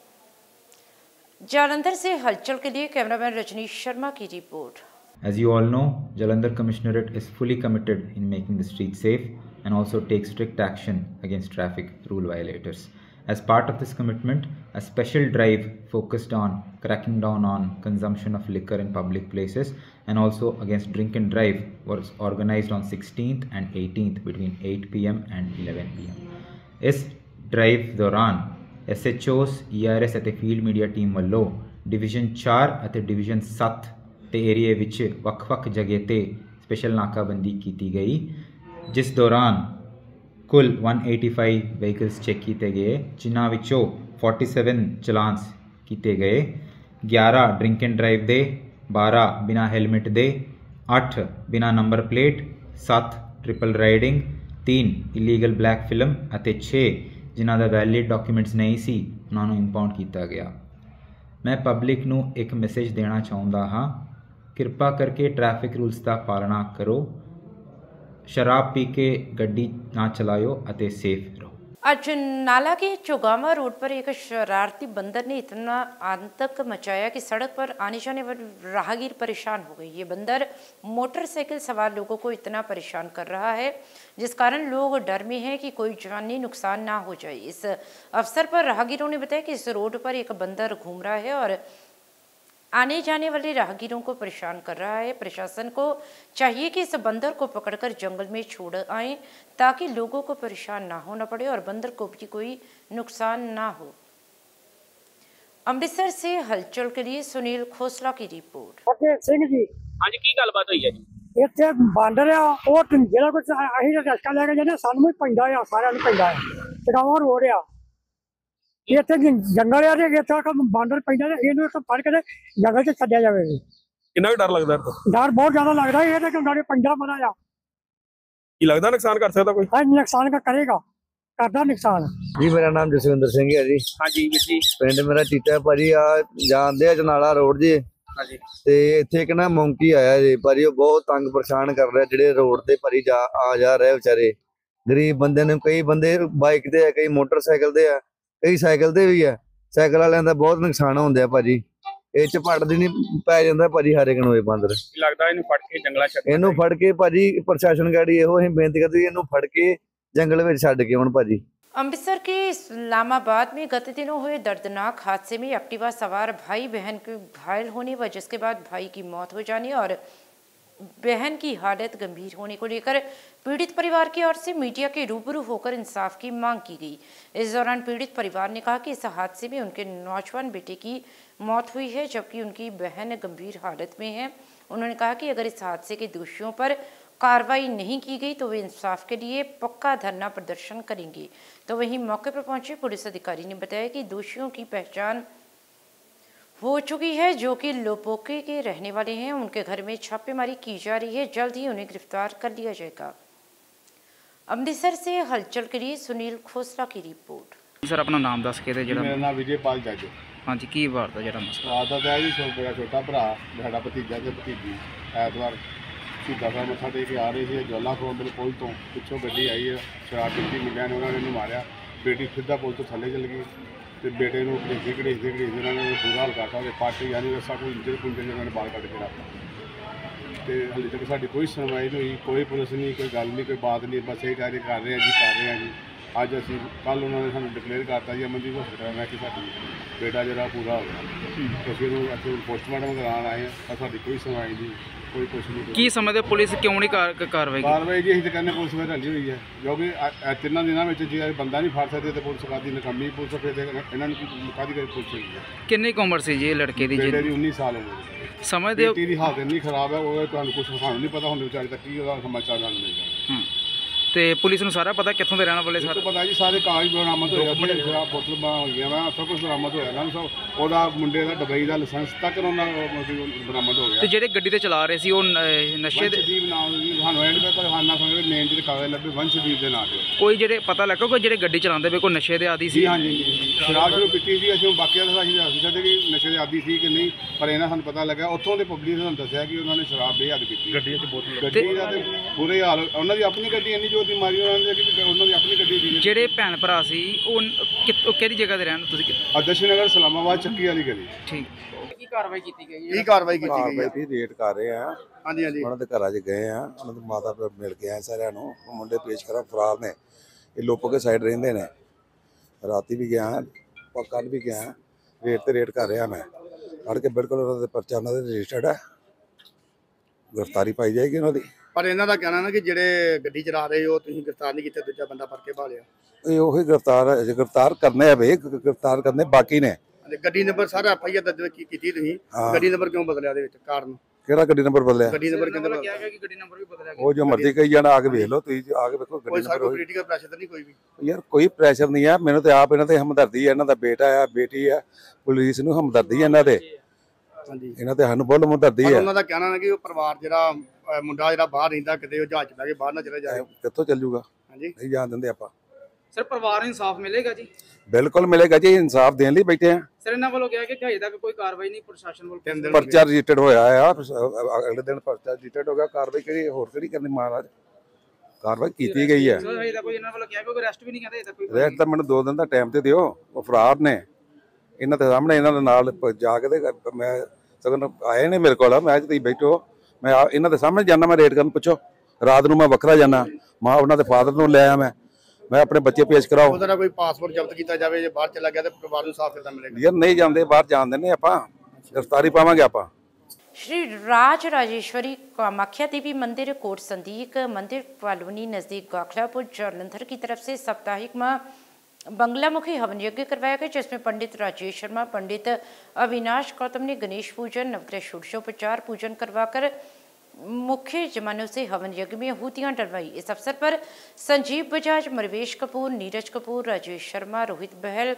जालंधर से हलचल के लिए कैमरामैन रजनीश शर्मा की report. As you all know, Jalandhar Commissionerate is fully committed in making the streets safe and also takes strict action against traffic rule violators. As part of this commitment, a special drive focused on cracking down on consumption of liquor in public places and also against drink and drive was organized on sixteenth and eighteenth between eight p m and eleven p m ਇਸ drive ਦੌਰਾਨ S H O's, E R S ਅਤੇ field media team ਵੱਲੋਂ division ਚਾਰ ਅਤੇ division ਸੱਤ ਦੇ ਏਰੀਏ ਵਿੱਚ ਵੱਖ-ਵੱਖ ਜਗ੍ਹਾ ਤੇ ਸਪੈਸ਼ਲ ਨਾਕਾਬੰਦੀ ਕੀਤੀ ਗਈ, ਜਿਸ ਦੌਰਾਨ ਕੁੱਲ ਇੱਕ ਸੌ ਪਚਾਸੀ ਵਹੀਕਲਸ ਚੈੱਕ ਕੀਤੇ ਗਏ, ਜਿਨ੍ਹਾਂ ਵਿੱਚੋਂ ਸੈਂਤਾਲੀ ਚਲਾਨਸ ਕੀਤੇ ਗਏ। ਗਿਆਰਾਂ ਡਰਿੰਕ ਐਂਡ ਡਰਾਈਵ ਦੇ, ਬਾਰਾਂ ਬਿਨਾਂ ਹੈਲਮਟ ਦੇ, ਅੱਠ ਬਿਨਾਂ ਨੰਬਰ ਪਲੇਟ, ਸੱਤ ਟ੍ਰਿਪਲ ਰਾਈਡਿੰਗ, तीन इलीगल ब्लैक फिल्म ਅਤੇ ਛੇ ਜਿਨ੍ਹਾਂ ਦਾ ਵੈਲਿਡ ਡਾਕੂਮੈਂਟਸ ਨਹੀਂ ਸੀ ਉਹਨਾਂ ਨੂੰ ਇੰਪਾਊਂਡ ਕੀਤਾ ਗਿਆ। ਮੈਂ ਪਬਲਿਕ ਨੂੰ ਇੱਕ ਮੈਸੇਜ ਦੇਣਾ ਚਾਹੁੰਦਾ ਹਾਂ, ਕਿਰਪਾ ਕਰਕੇ ਟ੍ਰੈਫਿਕ ਰੂਲਸ ਦਾ ਪਾਲਣਾ ਕਰੋ, शराब पी के गड्डी ना चलाओ ਅਤੇ सेफ रहो। आज नाला के चौगामा रोड पर एक शरारती बंदर ने इतना आतंक मचाया कि सड़क पर आने जाने वाले राहगीर परेशान हो गए। ये बंदर मोटरसाइकिल सवार लोगों को इतना परेशान कर रहा है जिस कारण लोग डर में हैं कि कोई जानी नुकसान ना हो जाए। इस अवसर पर राहगीरों ने बताया कि इस रोड पर एक बंदर घूम रहा है और आने जाने वाले राहगीरों को परेशान कर रहा है। प्रशासन को चाहिए कि इस बंदर को पकड़कर जंगल में छोड़ आएं ताकि लोगों को परेशान ना होना पड़े और बंदर को भी कोई नुकसान ना हो। अमृतसर से हलचल के लिए सुनील खोसला की रिपोर्ट। सिंह जी, आज की गलबात हुई है जी? ਇੱਥੇ ਬਾਂਦਰ ਆ ਉਹ ਜਿਹੜਾ ਕੁਝ ਅਸੀਂ ਰਸਤਾ ਲੈ ਕੇ ਜਾਂਦੇ ਸਾਨੂੰ ਵੀ ਪੈਂਦਾ ਆ, ਸਾਰਿਆਂ ਨੂੰ ਪੈਂਦਾ ਆ। ਚੜਾਵਾ ਰੋਡ ਆ, ਇੱਥੇ ਜੰਗਲ ਆ ਤੇ ਇੱਥੇ ਬਾਂਦਰ ਪੈਂਦਾ ਤੇ ਇਹਨੂੰ ਇੱਕ ਫੜ ਕੇ ਜੰਗਲ 'ਚ ਛੱਡਿਆ ਜਾਵੇ। ਕਿੰਨਾ ਕੁ ਡਰ ਲੱਗਦਾ? ਡਰ ਬਹੁਤ ਜ਼ਿਆਦਾ ਲੱਗਦਾ, ਇਹ ਤਾਂ ਕਿਉਂਕਿ ਪੈਂਦਾ ਬੜਾ ਆ। ਕੀ ਲੱਗਦਾ ਨੁਕਸਾਨ ਕਰ ਸਕਦਾ ਕੋਈ? ਹਾਂ, ਨੁਕਸਾਨ ਕਰੇਗਾ, ਕਰਦਾ ਨੁਕਸਾਨ। ਜੀ ਮੇਰਾ ਨਾਮ ਜਸਵਿੰਦਰ ਸਿੰਘ ਹੈ ਜੀ। ਹਾਂਜੀ ਵੀਰ ਜੀ। ਪਿੰਡ ਮੇਰਾ ਟੀਟਾ ਭਾਜੀ, ਆ ਜਾਂਦੇ ਆ ਜਨਾਲਾ ਰੋਡ ਜੀ। ਹਾਂਜੀ। ਤੇ ਇੱਥੇ ਇੱਕ ਨਾ ਮੌਂਕੀ ਆਇਆ ਜੀ ਭਾਜੀ, ਉਹ ਬਹੁਤ ਤੰਗ ਪਰੇਸ਼ਾਨ ਕਰ ਰਿਹਾ ਜਿਹੜੇ ਰੋਡ ਤੇ ਭਾਜੀ ਜਾ ਆ ਜਾ ਰਹੇ ਵਿਚਾਰੇ ਗਰੀਬ ਬੰਦੇ ਨੇ। ਕਈ ਬੰਦੇ ਬਾਈਕ ਤੇ ਆ, ਕਈ ਮੋਟਰਸਾਈਕਲ ਤੇ ਆ, ਕਈ ਸਾਈਕਲ ਤੇ ਵੀ ਆ। ਸਾਈਕਲ ਵਾਲਿਆਂ ਦਾ ਬਹੁਤ ਨੁਕਸਾਨ ਹੁੰਦਾ ਭਾਜੀ, ਇਹ ਚ ਪੱਟ ਦੀ ਨਹੀਂ ਪੈ ਜਾਂਦਾ ਭਾਜੀ ਹਰ ਇੱਕ ਨੂੰ ਇਹ ਬਾਂਦਰ। ਲੱਗਦਾ ਇਹਨੂੰ ਫੜ ਕੇ ਜੰਗਲਾਂ ਛੱਡ ਇਹਨੂੰ ਫੜ ਕੇ ਭਾਜੀ ਪ੍ਰਸ਼ਾਸਨ ਗਾੜੀ ਇਹੋ ਅਸੀਂ ਬੇਨਤੀ ਕਰਦੇ ਇਹਨੂੰ ਫੜ ਕੇ जंगल में छड़ के आउण भाजी। अमृतसर के इस्लामाबाद में गत दिनों हुए दर्दनाक हादसे में एक्टिवा सवार भाई बहन के घायल होने व जिसके बाद भाई की मौत हो जाने और बहन की हालत गंभीर होने को लेकर पीड़ित परिवार की ओर से मीडिया के रूबरू होकर इंसाफ की मांग की गई। इस दौरान पीड़ित परिवार ने कहा कि इस हादसे में उनके नौजवान बेटे की मौत हुई है जबकि उनकी बहन गंभीर हालत में है। उन्होंने कहा कि अगर इस हादसे के दोषियों पर कार्रवाई नहीं की गई तो वे इंसाफ के लिए पक्का धरना प्रदर्शन करेंगे। तो वहीं मौके पर पहुंचे पुलिस अधिकारी ने बताया कि दोषियों की पहचान हो चुकी है जो कि लोपोके के रहने वाले हैं। उनके घर में छापेमारी की जा रही है, जल्द ही उन्हें गिरफ्तार कर लिया जाएगा। अमृतसर से हलचल के लिए सुनील खोसला की रिपोर्ट। सर अपना नाम दस के मेरा नाम विजयपाल जज। हाँ जी, की बात है जरा मसला आदत है जी, मेरा छोटा भरा साडा भतीजा ते भतीजी ऐतवार सीधा सा मत्था टेक के आ रहे थे ज्वाला कोल पुल तो पिछों गड्डी आई है, शराब पीती मुंडिया ने उन्होंने मारिया, बेटी सीधा पुल तो थले चल गई तो बेटे को घड़ेसते घड़ेसते घड़ेसते उन्होंने बुरा हाल करता पार्टी यानी रस्सा कोई इंजर पुंजर उन्होंने बाल कट के रखता। तो हाले तक साड़ी कोई सुनवाई नहीं हुई, कोई पुलिस नहीं, कोई गल नहीं, कोई बात नहीं, बस यही कार्य कर रहे हैं जी कर रहे हैं जी। अज असी कल उन्होंने सानू डिकलेयर करता जी अमनदीप हॉस्पिटल में कि साडी बेटा जरा पूरा हो गया, तो फिर असीं पोस्टमार्टम कराने आए हैं पर साडी कोई सुनवाई नहीं, कोई कुछ नहीं। की समझते पुलिस क्यों नहीं कार कार्रवाई कार्रवाई जी असीं तो कहने पुलिस में रली हुई है क्योंकि तिन्ना दिनों में जी बंदा नहीं फड़ सकते तो पुलिस कादी नकामी पुलिस फिर इन्होंने कादी कर पुलिस हुई है। किन्नी उम्र सी जी लड़के की? बेटे की उन्नीस साल उम्र। समझते बेटी की हालत इन्नी खराब है वो तुहानूं कुछ सानूं नहीं पता हुंदे बेचारे तक की समाचार नहीं मिल जाए। ਤੇ ਪੁਲਿਸ ਨੂੰ ਸਾਰਾ ਪਤਾ ਕਿੱਥੋਂ ਦੇ ਰਹਿਣ ਵਾਲੇ ਸਾਰੇ? ਪਤਾ ਜੀ ਸਾਰੇ ਕਾਗਜ਼ ਬਰਾਮਦ ਹੋਏ, ਬੜੇ ਖਰਾਬ ਬੋਤਲ ਹੋਈਆਂ ਵਾ, ਸਭ ਕੁਝ ਬਰਾਮਦ ਹੋਇਆ ਨਾ, ਸਭ ਉਹਦਾ ਮੁੰਡੇ ਦਾ ਦੁਬਈ ਦਾ ਲਾਇਸੈਂਸ ਤੱਕ ਉਹਨਾਂ ਬਰਾਮਦ ਹੋ ਗਿਆ। ਤੇ ਜਿਹੜੇ ਗੱਡੀ ਤੇ ਚਲਾ ਰਹੇ ਸੀ ਉਹ ਨਸ਼ੇ ਦੇ ਵੰਸ਼ਦੀਪ ਨਾਮ ਜੀ ਸਾਨੂੰ ਐਂਡ ਪਰ ਹਾਨਾ ਸਮਝਦੇ ਮੇਨ ਜਿਹੜੇ ਕਾਗਜ਼ ਲੱਭੇ ਵੰਸ਼ਦੀਪ ਦੇ ਨਾਂ ਤੇ। ਕੋਈ ਜਿਹੜੇ ਪਤਾ ਲੱਗਾ ਕੋਈ ਜਿਹੜੇ ਗੱਡੀ ਚਲਾਉਂਦੇ ਵੇ ਕੋਈ ਨਸ਼ੇ ਦੇ ਆਦੀ ਸੀ? ਹਾਂਜੀ ਸ਼ਰਾਬ ਸ਼ੁਰੂ ਪੀਤੀ ਸੀ, ਅਸੀਂ ਬਾਕੀਆਂ ਦਾ ਅਸੀਂ ਦੱਸ ਸਕਦੇ ਕਿ ਨਸ਼ੇ ਦੇ ਆਦੀ ਸੀ ਕਿ ਨਹੀਂ, ਪਰ ਇਹਨਾਂ ਸਾਨੂੰ ਪਤਾ ਲੱਗਾ ਉੱਥੋਂ ਦੇ ਪਬਲਿਕ ਨੇ ਸਾਨੂੰ ਦੱਸਿਆ ਕਿ ਉਹਨਾਂ ਨੇ ਸ਼ਰਾਬ ਬੇਹੱਦ ਪੀਤੀ ਗੱਡੀ 'ਚ ਬੋਤਲ ਗੱਡੀ ਦਾ ਤੇ ਬੁਰੇ ਹਾਲ ਉਹਨਾਂ ਦੀ ਆਪਣੀ ਗੱਡੀ ਇੰਨੀ ਜੋ ਦੀ ਮਾਰੀ ਉਹਨਾਂ ਨੇ ਉਹਨਾਂ ਦੀ ਆਪਣੀ ਗੱਡੀ ਦੀ। ਜਿਹੜੇ ਭੈਣ ਭਰਾ ਸੀ ਉਹ ਕਿਹੜੀ ਜਗ੍ਹਾ ਤੇ ਰਹਿਣ ਤੁਸੀਂ? ਆਦਰਸ਼ ਨਗਰ ਇਸਲਾਮਾਬਾਦ ਚੱਕੀ ਵਾਲੀ ਗਲੀ। ਠੀਕ। ਕੀ ਕਾਰਵਾਈ ਕੀਤੀ ਗਈ ਹੈ? ਕੀ ਕਾਰਵਾਈ ਕੀਤੀ ਗਈ ਹੈ? ਕਾਰਵਾਈ ਰੇਟ ਕਰ ਰਹੇ ਆ। ਹਾਂਜੀ ਹਾਂਜੀ। ਉਹਨਾਂ ਦੇ ਘਰਾਂ 'ਚ ਗਏ ਆ, ਉਹਨਾਂ ਦੇ ਮਾਤਾ ਪਿਤਾ ਮਿਲ ਕੇ ਆਏ ਸਾਰਿਆਂ ਨੂੰ। ਮੁੰਡੇ ਪੇਸ਼ ਕਰਾ ਫਰਾਰ ਨੇ, ਇਹ ਲੋਪੋ ਕੇ ਸਾਈਡ ਰਹਿੰਦੇ ਨੇ। ਰਾਤੀ ਵੀ ਗਿਆ ਕੱਲ भी गया रेट ਤੇ रेट कर रहा मैं ਫੜ ਕੇ ਬਿਲਕੁਲ ਉਹਨਾਂ ਦੇ ਪਰਚਾ ਉਹਨਾਂ ਦੇ ਰਜਿਸਟਰਡ ਹੈ ਗ੍ਰਿਫਤਾਰੀ ਪਾਈ ਜਾਏਗੀ ਉਹਨਾਂ ਦੀ। ਪਰ ਇਹਨਾਂ ਦਾ ਕਹਿਣਾ ਨਾ ਕਿ ਜਿਹੜੇ ਗੱਡੀ ਚਲਾ ਰਹੇ ਹੋ ਤੁਸੀਂ ਗ੍ਰਿਫਤਾਰ ਨਹੀਂ ਕੀਤੇ ਦੂਜਾ ਬੰਦਾ ਫੜ ਕੇ ਭਾਲਿਆ। ਇਹ ਉਹੀ ਗ੍ਰਿਫਤਾਰ ਹੈ ਗ੍ਰਿਫਤਾਰ ਕਰਨੇ ਆ ਬਈ ਗ੍ਰਿਫਤਾਰ ਕਰਨੇ ਬਾਕੀ ਨੇ। ਗੱਡੀ ਨੰਬਰ ਸਾਰਾ ਐਫ ਆਈ ਆਰ ਦਰਜ ਕੀਤੀ ਤੁਸੀਂ ਗੱਡੀ ਨੰਬਰ ਕਿਉਂ ਬਦਲਿਆ ਦੇ ਵਿੱਚ ਕਾਰਨ ਕਿਹੜਾ ਗੱਡੀ ਨੰਬਰ ਬਦਲਿਆ? ਗੱਡੀ ਨੰਬਰ ਕਹਿੰਦੇ ਕਿਹਾ ਗਿਆ ਕਿ ਗੱਡੀ ਨੰਬਰ ਵੀ ਬਦਲਿਆ ਗਿਆ। ਉਹ ਜੋ ਮਰਜ਼ੀ ਕਹੀ ਜਾਣਾ ਆ ਕੇ ਵੇਖ ਲਓ ਤੁਸੀਂ ਆ ਕੇ ਵੇਖੋ ਗੱਡੀ ਨੰਬਰ ਕੋਈ ਪੋਲੀਟੀਕਲ ਪ੍ਰੈਸ਼ਰ ਤਾਂ ਨਹੀਂ ਕੋਈ ਵੀ ਯਾਰ ਕੋਈ ਪ੍ਰੈਸ਼ਰ ਨਹੀਂ ਆ ਮੈਨੂੰ ਤੇ ਆਪ ਇਹਨਾਂ ਤੇ ਹਮਦਰਦੀ ਹੈ ਇਹਨਾਂ ਦਾ ਬੇਟਾ ਆ ਬੇਟੀ ਆ ਪੁਲਿਸ ਨੂੰ ਹਮਦਰਦੀ ਹੈ ਇਹਨਾਂ ਦੇ ਹਾਂਜੀ ਇਹਨਾਂ ਤੇ ਸਾਨੂੰ ਬਹੁਤ ਹਮਦਰਦੀ ਹੈ। ਉਹਨਾਂ ਦਾ ਕਹਿਣਾ ਹੈ ਕਿ ਉਹ ਪਰਿਵਾਰ ਜਿਹੜਾ ਮੁੰਡਾ ਜਿਹੜਾ ਬਾਹਰ ਰਹਿੰਦਾ ਕਿਤੇ ਉਹ ਜਹਾਜ਼ ਬਹਿ ਕੇ ਬਾਹਰ ਨਾ ਚਲੇ ਜਾਏ ਕਿੱਥੋਂ ਚੱਲ ਜੂਗਾ ਹਾਂਜੀ ਨਹੀਂ ਜਾਣ ਦਿੰਦੇ ਆਪਾਂ। ਸਰ ਪਰਿਵਾਰ ਨੂੰ ਇਨਸਾਫ ਮਿਲੇਗਾ ਜੀ? ਬਿਲਕੁਲ ਮਿਲੇਗਾ ਜੀ ਇਨਸਾਫ ਦੇਣ ਲਈ ਬੈਠੇ ਆ। ਸਰ ਇਹਨਾਂ ਵੱਲੋਂ ਕਿਹਾ ਕਿ ਹਜੇ ਤੱਕ ਕੋਈ ਕਾਰਵਾਈ ਨਹੀਂ ਪ੍ਰਸ਼ਾਸਨ ਵੱਲੋਂ ਪਰਚਾ ਰਜਿਸਟਰਡ ਹੋਇਆ ਆ ਅਗਲੇ ਦਿਨ ਪਰਚਾ ਰਜਿਸਟਰਡ ਹੋ ਗਿਆ ਕਾਰਵਾਈ ਕਰੀ ਹੋਰ ਕਿਹੜੀ ਕਰਨੀ ਮਹਾਰਾਜ ਕਾਰਵਾਈ ਕੀਤੀ ਗਈ ਹੈ। ਸਰ ਹਜੇ ਤੱਕ ਕੋਈ ਇਹਨਾਂ ਵੱਲੋਂ ਕਿਹਾ ਕੋਈ ਅਰੈਸਟ ਵੀ ਨਹੀਂ ਕਹਿੰਦੇ ਹਜੇ ਤੱਕ ਕੋਈ ਰੈਸਟ ਤਾਂ ਮੈਨੂੰ ਦੋ ਦਿਨ ਦਾ ਟਾਈਮ ਤੇ ਦਿਓ ਉਹ ਫਰਾਰ ਨੇ ਇਹਨਾਂ ਦੇ ਸਾਹਮਣੇ ਇਹਨਾਂ ਦੇ ਨਾਲ ਜਾ ਕੇ ਤੇ ਮੈਂ ਸਗਨ ਆਏ ਨੇ ਮੇਰੇ ਕੋਲ ਮੈਂ ਤੁਸੀਂ ਬੈਠੋ ਮੈਂ ਇਹਨਾਂ ਦੇ ਸਾਹਮਣੇ ਜਾਣਾ ਮੈਂ ਰੇਟ ਕਰਨ ਪੁੱਛੋ ਰਾਤ ਨੂੰ ਮੈਂ ਵੱਖਰਾ ਜਾਣਾ ਮਾਂ ਉਹਨਾਂ ਦੇ ਫਾਦਰ ਨੂੰ ਲੈ ਆ ਮੈਂ ਮੈਂ ਆਪਣੇ ਬੱਚੇ ਪੇਸ਼ ਕਰਾਓ ਉਹਦਾ ਨਾ ਕੋਈ ਪਾਸਪੋਰਟ ਜ਼ਬਤ ਕੀਤਾ ਜਾਵੇ ਜੇ ਬਾਹਰ ਚਲਾ ਗਿਆ ਤੇ ਪਰਿਵਾਰ ਨੂੰ ਸਾਫ਼ ਕਿੱਦਾਂ ਮਿਲੇਗਾ? ਯਾਰ ਨਹੀਂ ਜਾਂਦੇ ਬਾਹਰ ਜਾਣ ਦਿੰਦੇ ਆਪਾਂ ਗ੍ਰਿਫਤਾਰੀ ਪਾਵਾਂਗੇ ਆਪਾਂ। श्री राज राजेश्वरी कामाख्या देवी मंदिर कोट संदीक मंदिर कॉलोनी नज़दीक गाखलापुर जालंधर की तरफ से साप्ताहिक माह बंगलामुखी हवन यज्ञ करवाया गया जिसमें पंडित राजेश शर्मा पंडित अविनाश गौतम ने गणेश पूजन नवग्रह षोडशोपचार पूजन करवाकर मुख्य जमानों से हवन यज्ञ में आहूतियां डलवाई। इस अवसर पर संजीव बजाज मरवेश कपूर नीरज कपूर राजेश शर्मा रोहित बहल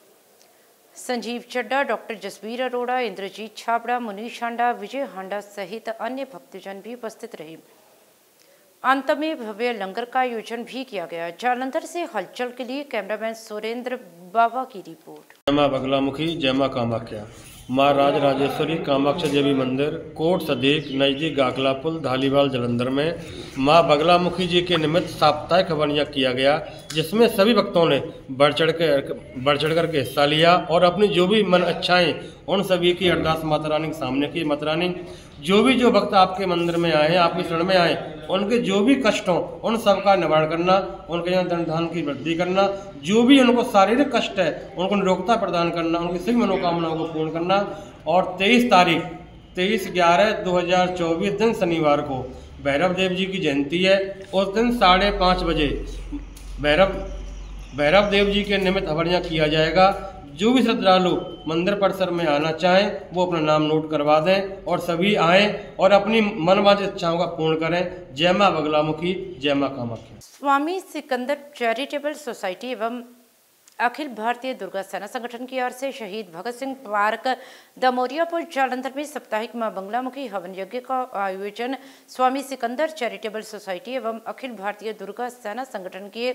संजीव चड्डा डॉक्टर जसवीर अरोड़ा इंद्रजीत छाबड़ा मुनीश हांडा विजय हांडा सहित अन्य भक्तजन भी उपस्थित रहे। अंत में भव्य लंगर का आयोजन भी किया गया। जालंधर से हलचल के लिए कैमरामैन सुरेंद्र बाबा की रिपोर्ट। जय मां बगलामुखी जय मां कामाख्या मां राज राजेश्वरी कामाख्या देवी मंदिर कोट सदीक नज़दीक गाखलापुर धालीवाल जालंधर में मां बगलामुखी जी के निमित्त साप्ताहिक हवन यज्ञ किया गया जिसमें सभी भक्तों ने बढ़ चढ़ के बढ़ चढ़ कर के हिस्सा लिया और अपनी जो भी मन अच्छाएं उन सभी की अरदास माता रानी के सामने की। माता रानी जो भी जो भक्त आपके मंदिर में आए हैं आपकी शरण में आए उनके जो भी कष्ट हों उन सब का निवारण करना उनके यहाँ धन धान की वृद्धि करना जो भी उनको शारीरिक कष्ट है उनको निरोगता प्रदान करना उनकी सभी मनोकामनाओं को पूर्ण करना। और तेईस तारीख तेईस ग्यारह दो हजार चौबीस दिन शनिवार को भैरव देव जी की जयंती है। उस दिन साढ़े पाँच बजे भैरव भैरव देव जी के निमित्त हवन यज्ञ किया जाएगा। जो भी श्रद्धालु मंदिर परिसर में आना चाहें वो अपना नाम नोट करवा दें और सभी आएं और अपनी मनवांछित इच्छाओं का पूर्ण करें। जय मां बगलामुखी जय मां कामाख्या। स्वामी सिकंदर चैरिटेबल सोसाइटी एवं अखिल भारतीय दुर्गा सेना संगठन की ओर से शहीद भगत सिंह पार्क दमोरियापुर जालंधर में साप्ताहिक मां बंगलामुखी हवन यज्ञ का आयोजन स्वामी सिकंदर चैरिटेबल सोसाइटी एवं अखिल भारतीय दुर्गा सेना संगठन के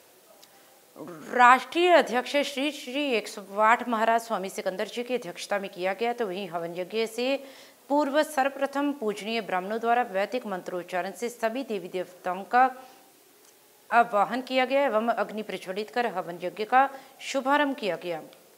राष्ट्रीय अध्यक्ष श्री श्री एक सौ आठ महाराज स्वामी सिकंदर जी की अध्यक्षता में किया गया। तो वहीं हवन यज्ञ से पूर्व सर्वप्रथम पूजनीय ब्राह्मणों द्वारा वैदिक मंत्रोच्चारण से सभी देवी देवताओं का आवाहन किया गया एवं अग्नि प्रज्वलित कर हवन यज्ञ का शुभारंभ किया गया।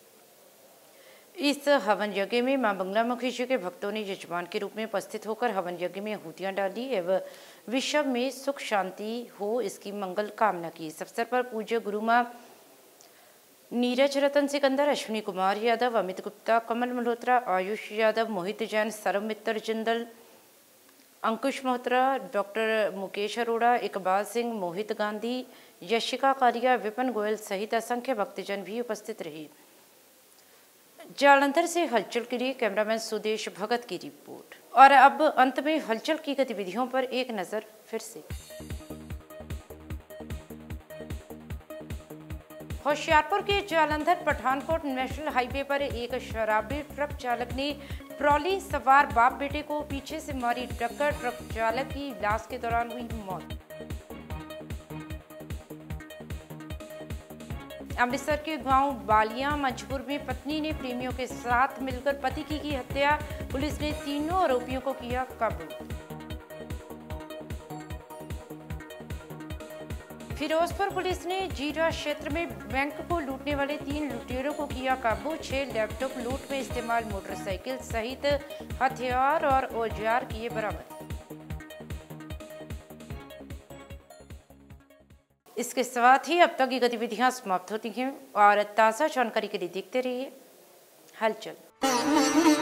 इस हवन यज्ञ में मां बंगलामुखी जी के भक्तों ने यजमान के रूप में उपस्थित होकर हवन यज्ञ में आहूतियां डाली एवं विश्व में सुख शांति हो इसकी मंगल कामना की। इस अवसर पर पूज्य गुरु मां नीरज रतन सिकंदर अश्विनी कुमार यादव अमित गुप्ता कमल मल्होत्रा आयुष यादव मोहित जैन सरम मित्तर जिंदल अंकुश मल्होत्रा डॉक्टर मुकेश अरोड़ा इकबाल सिंह मोहित गांधी यशिका कारिया विपिन गोयल सहित असंख्य भक्तजन भी उपस्थित रहे। जालंधर से हलचल के लिए कैमरामैन सुदेश भगत की रिपोर्ट। और अब अंत में हलचल की गतिविधियों पर एक नजर फिर से। होशियारपुर के जालंधर पठानकोट नेशनल हाईवे पर एक शराबी ट्रक चालक ने ट्रॉली सवार बाप बेटे को पीछे से मारी टक्कर। ट्रक चालक की इलाज के दौरान हुई मौत। अमृतसर के गांव बालियां मंझपुर में पत्नी ने प्रेमियों के साथ मिलकर पति की की हत्या। पुलिस ने तीनों आरोपियों को किया काबू। फिरोजपुर पुलिस ने जीरा क्षेत्र में बैंक को लूटने वाले तीन लुटेरों को किया काबू। छह लैपटॉप लूट में इस्तेमाल मोटरसाइकिल सहित हथियार और औजार किए बरामद। इसके साथ ही अब तक की गतिविधियां समाप्त होती हैं और ताज़ा जानकारी के लिए देखते रहिए हलचल।